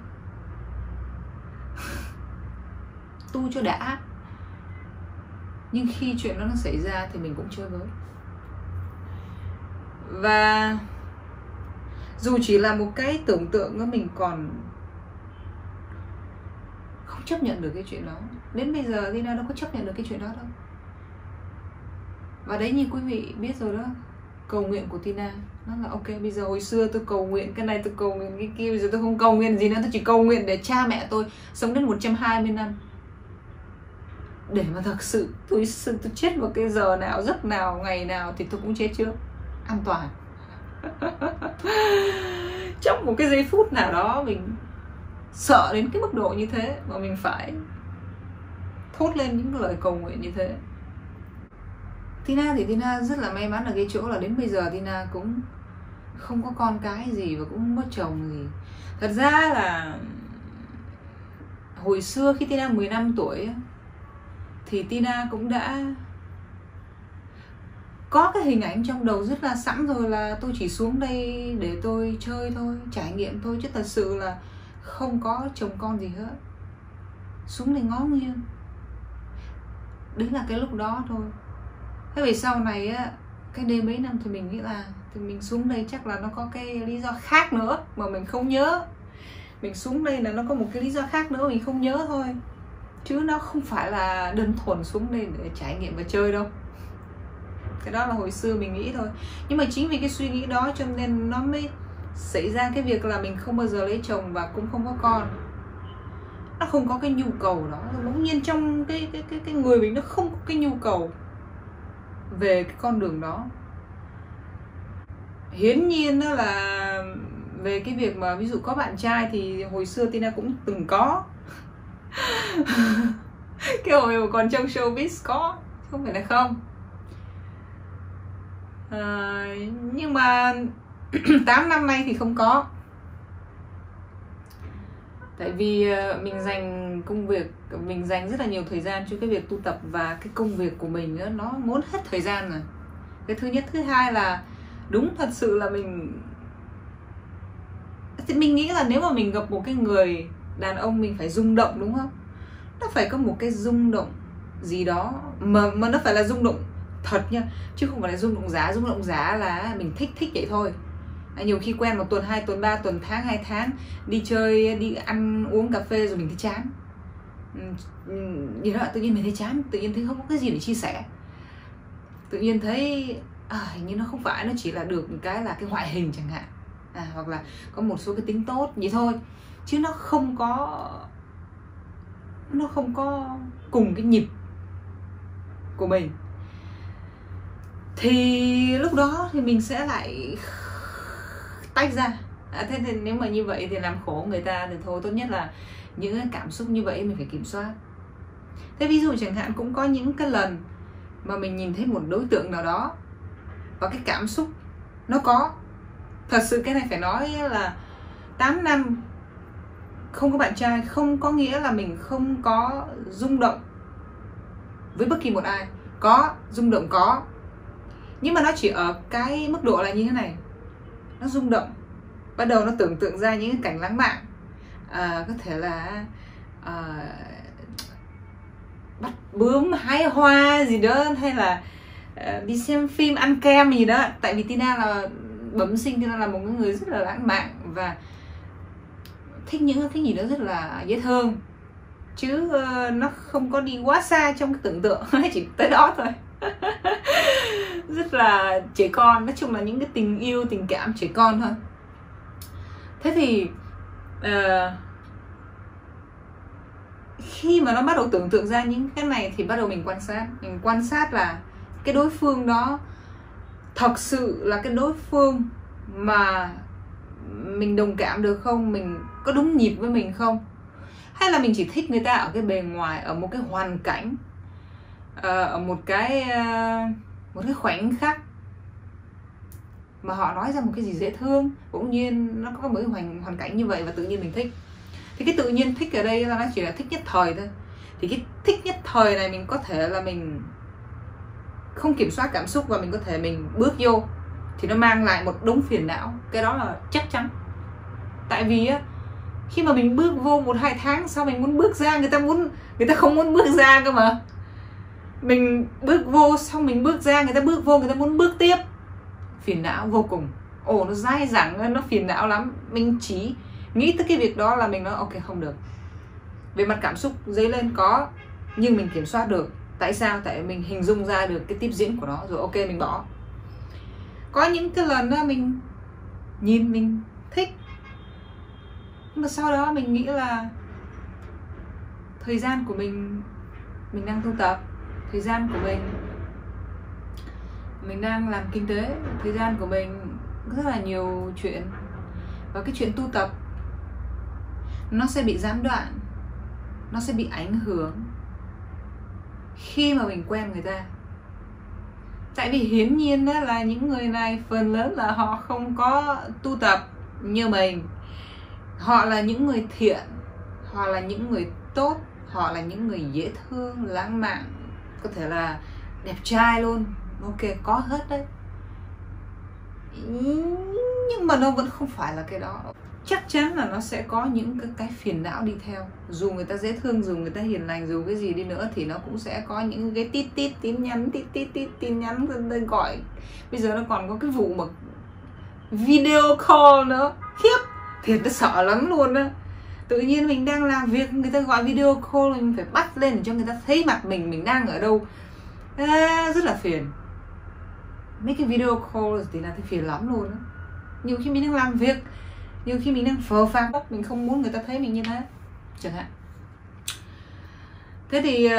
tu cho đã. Nhưng khi chuyện đó nó xảy ra thì mình cũng chơi với. Và dù chỉ là một cái tưởng tượng đó, mình còn không chấp nhận được cái chuyện đó. Đến bây giờ Tina đâu có chấp nhận được cái chuyện đó đâu. Và đấy, như quý vị biết rồi đó, cầu nguyện của Tina nó là ok, bây giờ hồi xưa tôi cầu nguyện cái này, tôi cầu nguyện cái kia, bây giờ tôi không cầu nguyện gì nữa, tôi chỉ cầu nguyện để cha mẹ tôi sống đến một trăm hai mươi năm. Để mà thật sự tôi, tôi chết vào cái giờ nào, giấc nào, ngày nào thì tôi cũng chết trước, an toàn. Trong một cái giây phút nào đó mình sợ đến cái mức độ như thế mà mình phải thốt lên những lời cầu nguyện như thế. Tina thì Tina rất là may mắn ở cái chỗ là đến bây giờ Tina cũng không có con cái gì và cũng không có chồng gì. Thật ra là hồi xưa khi Tina mười lăm tuổi thì Tina cũng đã có cái hình ảnh trong đầu rất là sẵn rồi, là tôi chỉ xuống đây để tôi chơi thôi, trải nghiệm thôi, chứ thật sự là không có chồng con gì hết. Xuống đây ngó nghiêng, đấy là cái lúc đó thôi. Thế về sau này á, cái đêm mấy năm thì mình nghĩ là thì mình xuống đây chắc là nó có cái lý do khác nữa mà mình không nhớ. Mình xuống đây là nó có một cái lý do khác nữa mình không nhớ thôi, chứ nó không phải là đơn thuần xuống đây để trải nghiệm và chơi đâu. Cái đó là hồi xưa mình nghĩ thôi. Nhưng mà chính vì cái suy nghĩ đó cho nên nó mới xảy ra cái việc là mình không bao giờ lấy chồng và cũng không có con. Nó không có cái nhu cầu đó, bỗng nhiên trong cái cái cái cái người mình nó không có cái nhu cầu về cái con đường đó. Hiển nhiên đó là về cái việc mà ví dụ có bạn trai thì hồi xưa Tina cũng từng có. Cái hồi mà còn trong showbiz có, không phải là không. À, nhưng mà tám năm nay thì không có. Tại vì mình dành công việc, mình dành rất là nhiều thời gian cho cái việc tu tập, và cái công việc của mình nó muốn hết thời gian rồi. Cái thứ nhất. Thứ hai là đúng thật sự là mình thì mình nghĩ là nếu mà mình gặp một cái người đàn ông mình phải rung động, đúng không? Nó phải có một cái rung động gì đó, mà, mà nó phải là rung động thật nha, chứ không phải là rung động giả. Rung động giả là mình thích thích vậy thôi. À, nhiều khi quen một tuần, hai tuần, ba tuần, tháng, hai tháng, đi chơi, đi ăn uống cà phê rồi mình thấy chán. Như đó tự nhiên mình thấy chán, tự nhiên thấy không có cái gì để chia sẻ. Tự nhiên thấy à, hình như nó không phải, nó chỉ là được một cái là cái ngoại hình chẳng hạn, à, hoặc là có một số cái tính tốt vậy thôi, chứ nó không có nó không có cùng cái nhịp của mình. Thì lúc đó thì mình sẽ lại tách ra. À, thế thì nếu mà như vậy thì làm khổ người ta thì thôi, tốt nhất là những cái cảm xúc như vậy mình phải kiểm soát. Thế ví dụ chẳng hạn cũng có những cái lần mà mình nhìn thấy một đối tượng nào đó và cái cảm xúc nó có. Thật sự cái này phải nói là tám năm không có bạn trai không có nghĩa là mình không có rung động với bất kỳ một ai. Có, rung động có, nhưng mà nó chỉ ở cái mức độ là như thế này. Nó rung động, bắt đầu nó tưởng tượng ra những cái cảnh lãng mạn, à, có thể là à, bắt bướm, hái hoa gì đó, hay là à, đi xem phim, ăn kem gì đó. Tại vì Tina là bẩm sinh, Tina là một người rất là lãng mạn và thích những cái gì đó rất là dễ thương, chứ uh, nó không có đi quá xa trong cái tưởng tượng, chỉ tới đó thôi. Rất là trẻ con, nói chung là những cái tình yêu, tình cảm trẻ con thôi. Thế thì uh, khi mà nó bắt đầu tưởng tượng ra những cái này thì bắt đầu mình quan sát. Mình quan sát là cái đối phương đó thật sự là cái đối phương mà mình đồng cảm được không, mình có đúng nhịp với mình không, hay là mình chỉ thích người ta ở cái bề ngoài, ở một cái hoàn cảnh, ở một cái một cái khoảnh khắc mà họ nói ra một cái gì dễ thương, bỗng nhiên nó có một cái hoàn, hoàn cảnh như vậy và tự nhiên mình thích. Thì cái tự nhiên thích ở đây là nó chỉ là thích nhất thời thôi. Thì cái thích nhất thời này mình có thể là mình không kiểm soát cảm xúc và mình có thể mình bước vô thì nó mang lại một đống phiền não, cái đó là chắc chắn. Tại vì á, khi mà mình bước vô một hai tháng sau mình muốn bước ra, người ta muốn người ta không muốn bước ra cơ mà. Mình bước vô xong mình bước ra, người ta bước vô người ta muốn bước tiếp, phiền não vô cùng. Ồ, nó dai dẳng, nó phiền não lắm. Mình chỉ nghĩ tới cái việc đó là mình nói ok, không được. Về mặt cảm xúc dấy lên có, nhưng mình kiểm soát được. Tại sao? Tại mình hình dung ra được cái tiếp diễn của nó rồi, ok mình bỏ. Có những cái lần đó mình nhìn mình thích, nhưng mà sau đó mình nghĩ là thời gian của mình mình đang tu tập, thời gian của mình mình đang làm kinh tế, thời gian của mình rất là nhiều chuyện, và cái chuyện tu tập nó sẽ bị gián đoạn, nó sẽ bị ảnh hưởng khi mà mình quen người ta. Tại vì hiển nhiên đó là những người này phần lớn là họ không có tu tập như mình. Họ là những người thiện, họ là những người tốt, họ là những người dễ thương, lãng mạn, có thể là đẹp trai luôn. Ok, có hết đấy. Nhưng mà nó vẫn không phải là cái đó. Chắc chắn là nó sẽ có những cái, cái phiền não đi theo. Dù người ta dễ thương, dù người ta hiền lành, dù cái gì đi nữa thì nó cũng sẽ có những cái tít tít tin nhắn, tít tít tít tin nhắn gọi. Bây giờ nó còn có cái vụ mà video call nữa, khiếp, thiệt nó sợ lắm luôn á. Tự nhiên mình đang làm việc, người ta gọi video call, mình phải bắt lên để cho người ta thấy mặt mình, mình đang ở đâu. À, rất là phiền. Mấy cái video call thì là thấy phiền lắm luôn á. Nhiều khi mình đang làm việc, nhiều khi mình đang phờ phạc, mình không muốn người ta thấy mình như thế chẳng hạn. Thế thì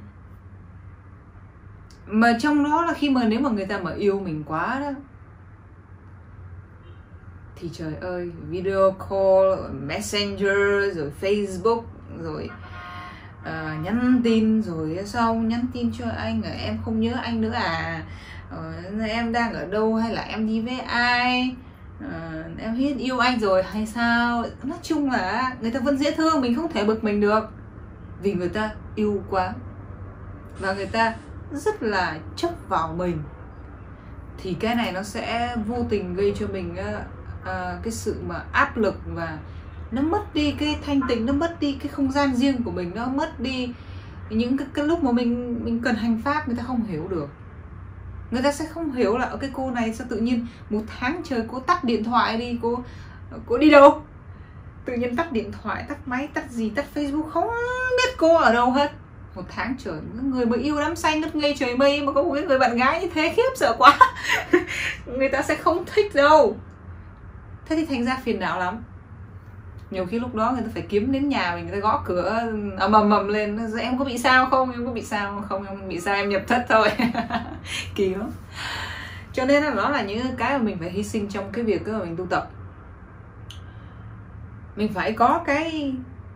mà trong đó là khi mà nếu mà người ta mà yêu mình quá đó thì trời ơi, video call, messenger, rồi Facebook, rồi uh, nhắn tin, rồi xong nhắn tin cho anh, em không nhớ anh nữa à, uh, em đang ở đâu, hay là em đi với ai, uh, em hết yêu anh rồi hay sao. Nói chung là người ta vẫn dễ thương, mình không thể bực mình được, vì người ta yêu quá và người ta rất là chấp vào mình. Thì cái này nó sẽ vô tình gây cho mình uh, À, cái sự mà áp lực, và nó mất đi cái thanh tịnh, nó mất đi cái không gian riêng của mình, nó mất đi những cái, cái lúc mà mình mình cần hành pháp. Người ta không hiểu được, người ta sẽ không hiểu là ở cái cô này sao tự nhiên một tháng trời cô tắt điện thoại đi, cô cô đi đâu, tự nhiên tắt điện thoại, tắt máy, tắt gì, tắt Facebook, không biết cô ở đâu hết. Một tháng trời, người mà yêu đắm say ngất ngây trời mây mà có một cái người bạn gái như thế, khiếp sợ quá. Người ta sẽ không thích đâu. Thế thì thành ra phiền não lắm. Nhiều khi lúc đó người ta phải kiếm đến nhà mình, người ta gõ cửa ầm ầm ầm lên, em có bị sao không, em có bị sao không, em bị sao em nhập thất thôi. Kỳ lắm. Cho nên là nó là những cái mà mình phải hy sinh trong cái việc mà mình tu tập. Mình phải có cái,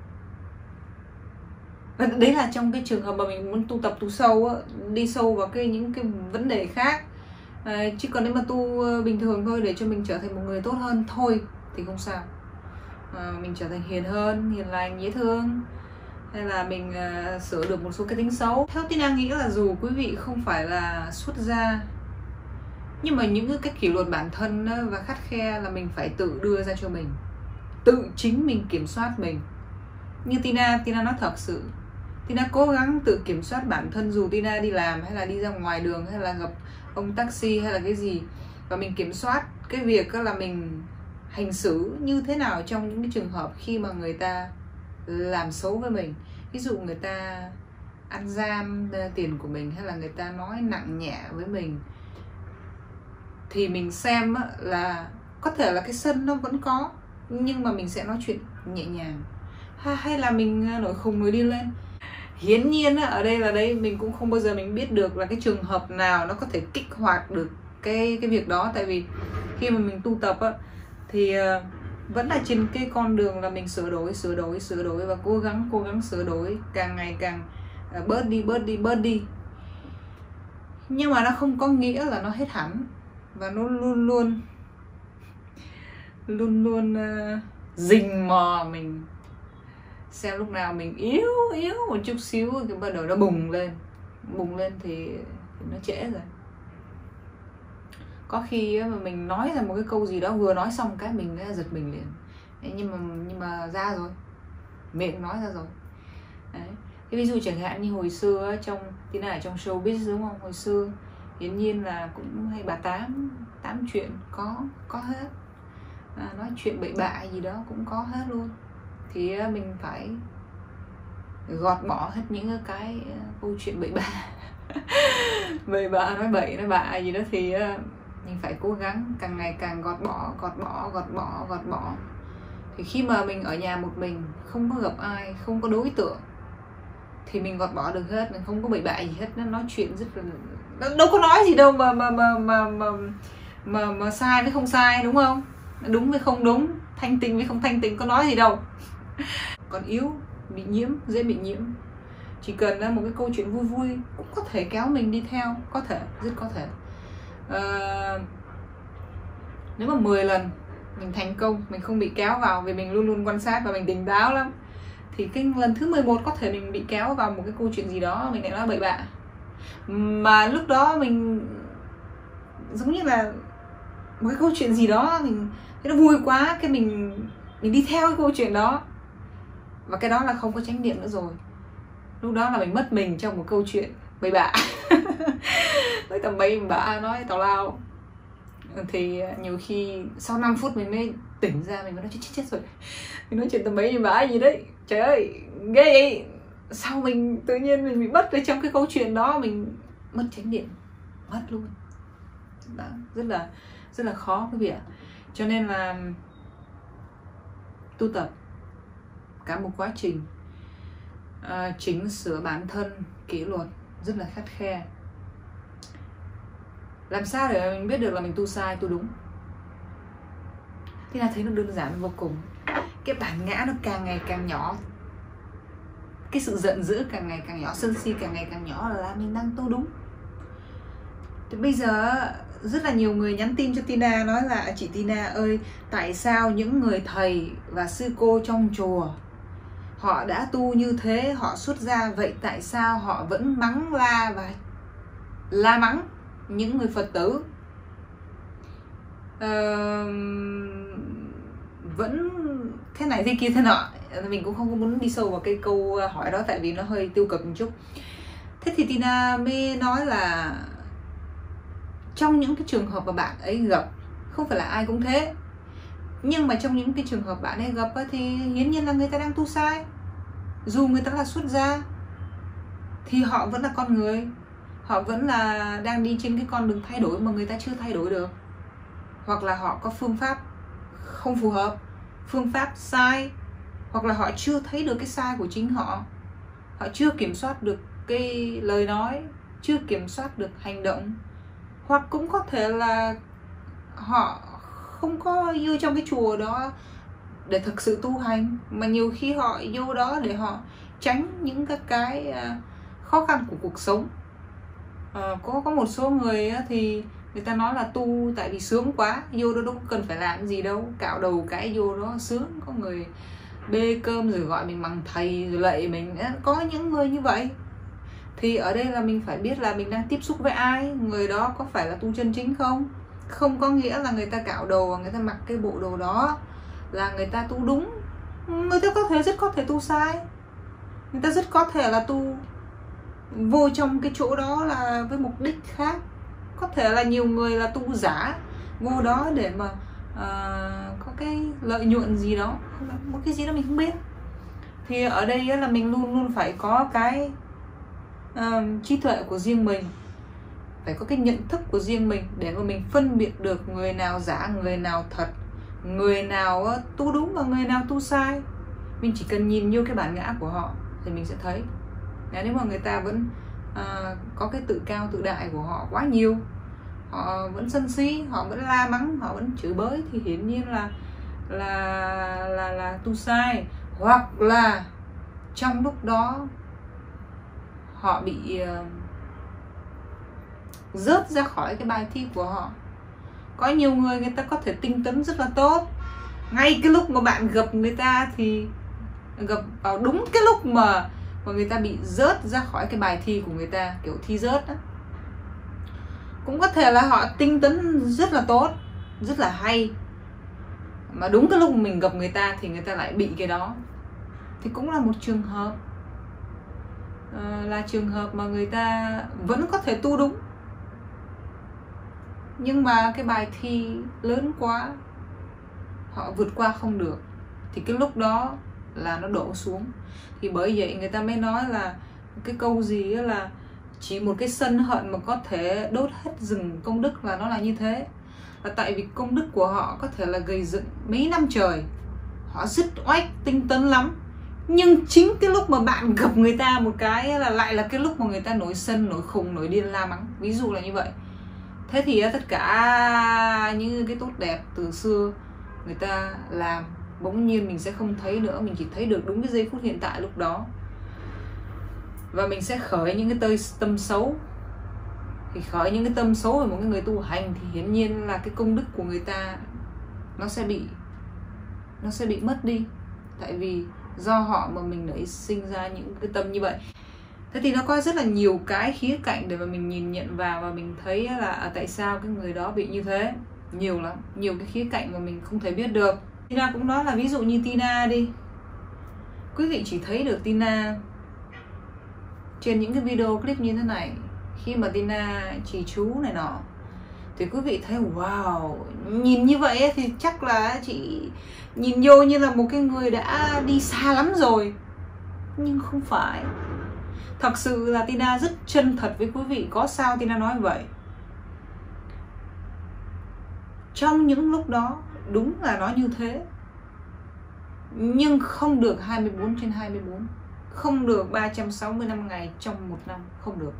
đấy là trong cái trường hợp mà mình muốn tu tập tu sâu á, đi sâu vào cái những cái vấn đề khác. À, chứ còn nếu mà tu bình thường thôi để cho mình trở thành một người tốt hơn thôi thì không sao. À, mình trở thành hiền hơn, hiền lành, dễ thương, hay là mình uh, sửa được một số cái tính xấu. Theo Tina nghĩ là dù quý vị không phải là xuất gia, nhưng mà những cái kỷ luật bản thân và khắt khe là mình phải tự đưa ra cho mình, tự chính mình kiểm soát mình. Như Tina, Tina nói thật sự, Tina cố gắng tự kiểm soát bản thân, dù Tina đi làm hay là đi ra ngoài đường hay là gặp ông taxi hay là cái gì, và mình kiểm soát cái việc là mình hành xử như thế nào trong những cái trường hợp khi mà người ta làm xấu với mình. Ví dụ người ta ăn gian tiền của mình, hay là người ta nói nặng nhẹ với mình, thì mình xem là có thể là cái sân nó vẫn có, nhưng mà mình sẽ nói chuyện nhẹ nhàng, hay là mình nổi khùng nổi điên lên. Hiển nhiên ở đây là đây mình cũng không bao giờ mình biết được là cái trường hợp nào nó có thể kích hoạt được cái cái việc đó. Tại vì khi mà mình tu tập á, thì uh, vẫn là trên cái con đường là mình sửa đổi, sửa đổi, sửa đổi và cố gắng, cố gắng sửa đổi, càng ngày càng uh, bớt đi, bớt đi, bớt đi. Nhưng mà nó không có nghĩa là nó hết hẳn, và nó luôn luôn luôn luôn uh, rình mò mình, xem lúc nào mình yếu yếu một chút xíu thì bắt đầu nó bùng lên, bùng lên thì, thì nó trễ rồi. Có khi mà mình nói ra một cái câu gì đó, vừa nói xong cái mình giật mình liền. Đấy, nhưng mà nhưng mà ra rồi, miệng nói ra rồi. Đấy. Cái ví dụ chẳng hạn như hồi xưa trong Tina ở trong showbiz đúng không, hồi xưa hiển nhiên là cũng hay bà tám tám chuyện, có có hết, à, nói chuyện bậy bạ gì đó cũng có hết luôn. Thì mình phải gọt bỏ hết những cái câu chuyện bậy bạ bậy bạ, nói bậy nói bạ gì đó, thì mình phải cố gắng càng ngày càng gọt bỏ, gọt bỏ, gọt bỏ, gọt bỏ. Thì khi mà mình ở nhà một mình, không có gặp ai, không có đối tượng, thì mình gọt bỏ được hết, mình không có bậy bạ gì hết. Nó nói chuyện rất là, đâu có nói gì đâu mà mà mà mà mà mà, mà sai với không sai, đúng không? Đúng với không đúng, thanh tịnh với không thanh tịnh, có nói gì đâu. Còn yếu, bị nhiễm, dễ bị nhiễm. Chỉ cần một cái câu chuyện vui vui cũng có thể kéo mình đi theo, có thể, rất có thể. uh, nếu mà mười lần mình thành công, mình không bị kéo vào vì mình luôn luôn quan sát và mình tỉnh táo lắm, thì cái lần thứ mười một có thể mình bị kéo vào một cái câu chuyện gì đó mình lại nói bậy bạ, mà lúc đó mình giống như là một cái câu chuyện gì đó mình cái nó vui quá, cái mình mình đi theo cái câu chuyện đó, và cái đó là không có chánh niệm nữa rồi. Lúc đó là mình mất mình trong một câu chuyện bậy bạ nói tầm bậy bạ, nói tào lao. Thì nhiều khi sau năm phút mình mới tỉnh ra, mình mới nói chết chết chết rồi, mình nói chuyện tầm bậy bạ gì đấy, trời ơi ghê vậy. Sao mình tự nhiên mình bị mất ở trong cái câu chuyện đó, mình mất chánh niệm, mất luôn. Đó, rất là rất là khó quý vị ạ. Cho nên là tu tập cả một quá trình à, chỉnh sửa bản thân, kỷ luật rất là khắt khe. Làm sao để mình biết được là mình tu sai, tu đúng? Thì là thấy nó đơn giản vô cùng. Cái bản ngã nó càng ngày càng nhỏ, cái sự giận dữ càng ngày càng nhỏ, sân si càng ngày càng nhỏ, là mình đang tu đúng. Thì bây giờ rất là nhiều người nhắn tin cho Tina nói là chị Tina ơi, tại sao những người thầy và sư cô trong chùa họ đã tu như thế, họ xuất gia, vậy tại sao họ vẫn mắng la và la mắng những người Phật tử, uh, vẫn thế này thế kia thế nọ. Mình cũng không muốn đi sâu vào cái câu hỏi đó tại vì nó hơi tiêu cực một chút. Thế thì Tina mới nói là trong những cái trường hợp mà bạn ấy gặp, không phải là ai cũng thế, nhưng mà trong những cái trường hợp bạn ấy gặp thì hiển nhiên là người ta đang tu sai. Dù người ta là xuất gia thì họ vẫn là con người, họ vẫn là đang đi trên cái con đường thay đổi mà người ta chưa thay đổi được, hoặc là họ có phương pháp không phù hợp, phương pháp sai, hoặc là họ chưa thấy được cái sai của chính họ, họ chưa kiểm soát được cái lời nói, chưa kiểm soát được hành động, hoặc cũng có thể là họ không có vô trong cái chùa đó để thực sự tu hành, mà nhiều khi họ vô đó để họ tránh những các cái khó khăn của cuộc sống. À, có có một số người thì người ta nói là tu tại vì sướng quá, vô đó đâu cần phải làm gì đâu, cạo đầu cái vô đó sướng. Có người bê cơm rồi gọi mình bằng thầy rồi lạy mình, có những người như vậy. Thì ở đây là mình phải biết là mình đang tiếp xúc với ai, người đó có phải là tu chân chính không. Không có nghĩa là người ta cạo đầu và người ta mặc cái bộ đồ đó là người ta tu đúng. Người ta có thể rất có thể tu sai, người ta rất có thể là tu vô trong cái chỗ đó là với mục đích khác. Có thể là nhiều người là tu giả, vô đó để mà uh, có cái lợi nhuận gì đó, một cái gì đó mình không biết. Thì ở đây là mình luôn luôn phải có cái uh, trí tuệ của riêng mình, phải có cái nhận thức của riêng mình để mà mình phân biệt được người nào giả, người nào thật, người nào tu đúng và người nào tu sai. Mình chỉ cần nhìn vô cái bản ngã của họ thì mình sẽ thấy. Nếu mà người ta vẫn uh, có cái tự cao tự đại của họ quá nhiều, họ vẫn sân si, họ vẫn la mắng, họ vẫn chửi bới, thì hiển nhiên là là là là tu sai. Hoặc là trong lúc đó họ bị uh, rớt ra khỏi cái bài thi của họ. Có nhiều người người ta có thể tinh tấn rất là tốt, ngay cái lúc mà bạn gặp người ta thì gặp vào đúng cái lúc mà mà người ta bị rớt ra khỏi cái bài thi của người ta, kiểu thi rớt đó. Cũng có thể là họ tinh tấn rất là tốt, rất là hay, mà đúng cái lúc mình gặp người ta thì người ta lại bị cái đó. Thì cũng là một trường hợp, à, là trường hợp mà người ta vẫn có thể tu đúng, nhưng mà cái bài thi lớn quá, họ vượt qua không được, thì cái lúc đó là nó đổ xuống. Thì bởi vậy người ta mới nói là cái câu gì là chỉ một cái sân hận mà có thể đốt hết rừng công đức, là nó là như thế. Là tại vì công đức của họ có thể là gây dựng mấy năm trời, họ dứt oách tinh tấn lắm, nhưng chính cái lúc mà bạn gặp người ta một cái là lại là cái lúc mà người ta nổi sân, nổi khùng, nổi điên, la mắng, ví dụ là như vậy. Thế thì tất cả những cái tốt đẹp từ xưa người ta làm bỗng nhiên mình sẽ không thấy nữa, mình chỉ thấy được đúng cái giây phút hiện tại lúc đó, và mình sẽ khởi những cái tơi tâm xấu. thì khởi những cái tâm xấu về một cái người tu hành thì hiển nhiên là cái công đức của người ta nó sẽ bị nó sẽ bị mất đi, tại vì do họ mà mình nảy sinh ra những cái tâm như vậy. Thế thì nó có rất là nhiều cái khía cạnh để mà mình nhìn nhận vào, và mình thấy là à, tại sao cái người đó bị như thế, nhiều lắm, nhiều cái khía cạnh mà mình không thể biết được. Tina cũng nói là ví dụ như Tina đi, quý vị chỉ thấy được Tina trên những cái video clip như thế này, khi mà Tina trì chú này nọ thì quý vị thấy wow, nhìn như vậy thì chắc là chị nhìn vô như là một cái người đã đi xa lắm rồi, nhưng không phải. Thật sự là Tina rất chân thật với quý vị. Có sao Tina nói vậy? Trong những lúc đó đúng là nó như thế, nhưng không được hai mươi bốn trên hai mươi bốn, không được ba trăm sáu mươi lăm ngày trong một năm, không được.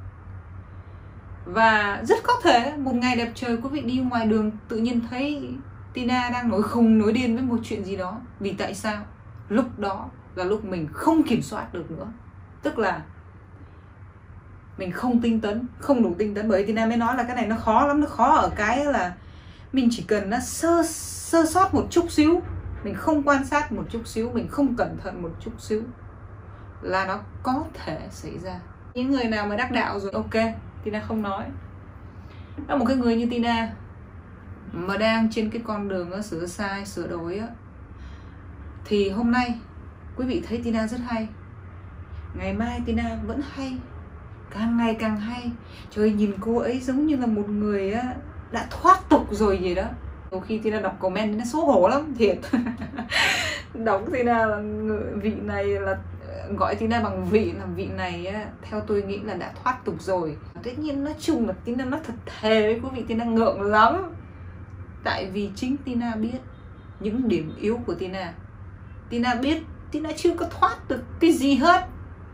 Và rất có thể một ngày đẹp trời quý vị đi ngoài đường tự nhiên thấy Tina đang nổi khùng nổi điên với một chuyện gì đó. Vì tại sao? Lúc đó là lúc mình không kiểm soát được nữa, tức là mình không tinh tấn, không đủ tinh tấn. Bởi Tina mới nói là cái này nó khó lắm. Nó khó ở cái là mình chỉ cần nó sơ sơ sót một chút xíu, mình không quan sát một chút xíu, mình không cẩn thận một chút xíu là nó có thể xảy ra. Những người nào mà đắc đạo rồi, ok, Tina không nói. Đó, một cái người như Tina mà đang trên cái con đường đó, sửa sai, sửa đổi đó, thì hôm nay quý vị thấy Tina rất hay, ngày mai Tina vẫn hay, càng ngày càng hay. Trời, nhìn cô ấy giống như là một người á, đã thoát tục rồi gì đó. Đôi khi Tina đọc comment nó xấu hổ lắm, thiệt. Đọc Tina là người, vị này là gọi Tina bằng vị, là vị này á, theo tôi nghĩ là đã thoát tục rồi. Tất nhiên nói chung là Tina nói thật thề với quý vị, Tina ngượng lắm. Tại vì chính Tina biết những điểm yếu của Tina. Tina biết Tina chưa có thoát được cái gì hết.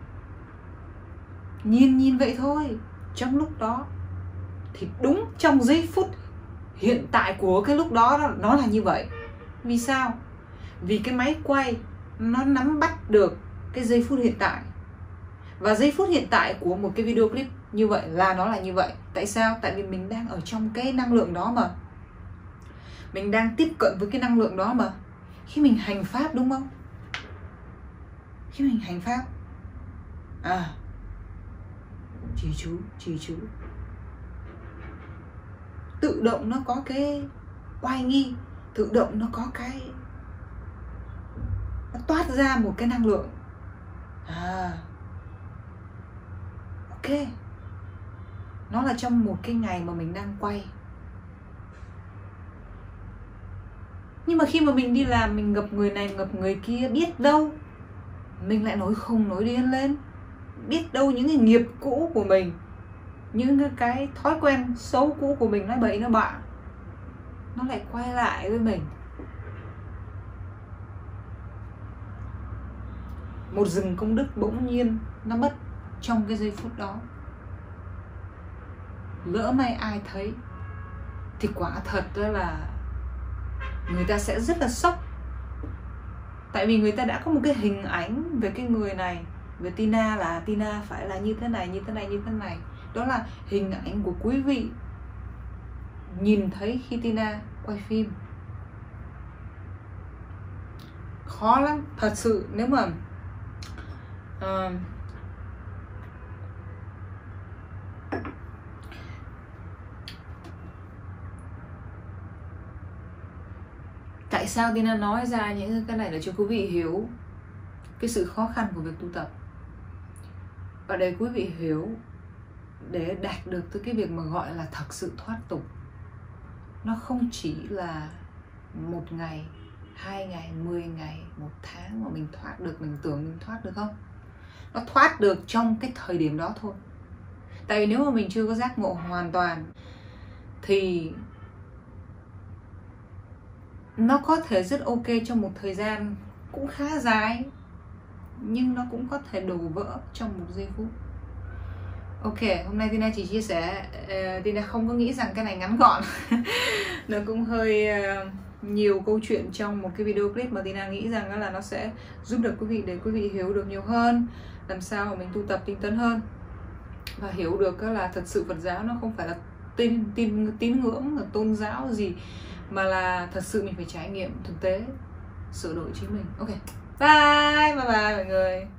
Nhìn nhìn vậy thôi. Trong lúc đó thì đúng trong giây phút hiện tại của cái lúc đó nó là như vậy. Vì sao? Vì cái máy quay nó nắm bắt được cái giây phút hiện tại. Và giây phút hiện tại của một cái video clip như vậy là nó là như vậy. Tại sao? Tại vì mình đang ở trong cái năng lượng đó mà. Mình đang tiếp cận với cái năng lượng đó mà. Khi mình hành pháp, đúng không? Khi mình hành pháp, à, trì chú, trì chú, tự động nó có cái oai nghi, tự động nó có cái, nó toát ra một cái năng lượng. À, ok, nó là trong một cái ngày mà mình đang quay. Nhưng mà khi mà mình đi làm, mình gặp người này gặp người kia, biết đâu mình lại nổi khùng nổi điên lên. Biết đâu những cái nghiệp cũ của mình, những cái thói quen xấu cũ của mình, nói bậy nó bạ, nó lại quay lại với mình. Một rừng công đức bỗng nhiên nó mất trong cái giây phút đó. Lỡ may ai thấy thì quả thật đó là người ta sẽ rất là sốc. Tại vì người ta đã có một cái hình ảnh về cái người này, về Tina, là Tina phải là như thế này, như thế này, như thế này. Đó là hình ảnh của quý vị nhìn thấy khi Tina quay phim. Khó lắm, thật sự. Nếu mà uh, tại sao Tina nói ra những cái này để cho quý vị hiểu cái sự khó khăn của việc tu tập, và để quý vị hiểu, để đạt được tới cái việc mà gọi là thật sự thoát tục. Nó không chỉ là một ngày, hai ngày, mười ngày, một tháng mà mình thoát được. Mình tưởng mình thoát được không? Nó thoát được trong cái thời điểm đó thôi. Tại vì nếu mà mình chưa có giác ngộ hoàn toàn thì nó có thể rất ok trong một thời gian cũng khá dài, nhưng nó cũng có thể đổ vỡ trong một giây phút. Ok, hôm nay Tina chỉ chia sẻ, uh, Tina không có nghĩ rằng cái này ngắn gọn. Nó cũng hơi uh, nhiều câu chuyện trong một cái video clip mà Tina nghĩ rằng là nó sẽ giúp được quý vị, để quý vị hiểu được nhiều hơn, làm sao mà mình tu tập tinh tấn hơn. và hiểu được là thật sự Phật giáo nó không phải là tin tin tín ngưỡng là tôn giáo gì, mà là thật sự mình phải trải nghiệm thực tế, sửa đổi chính mình. Ok, bye bye bye mọi người.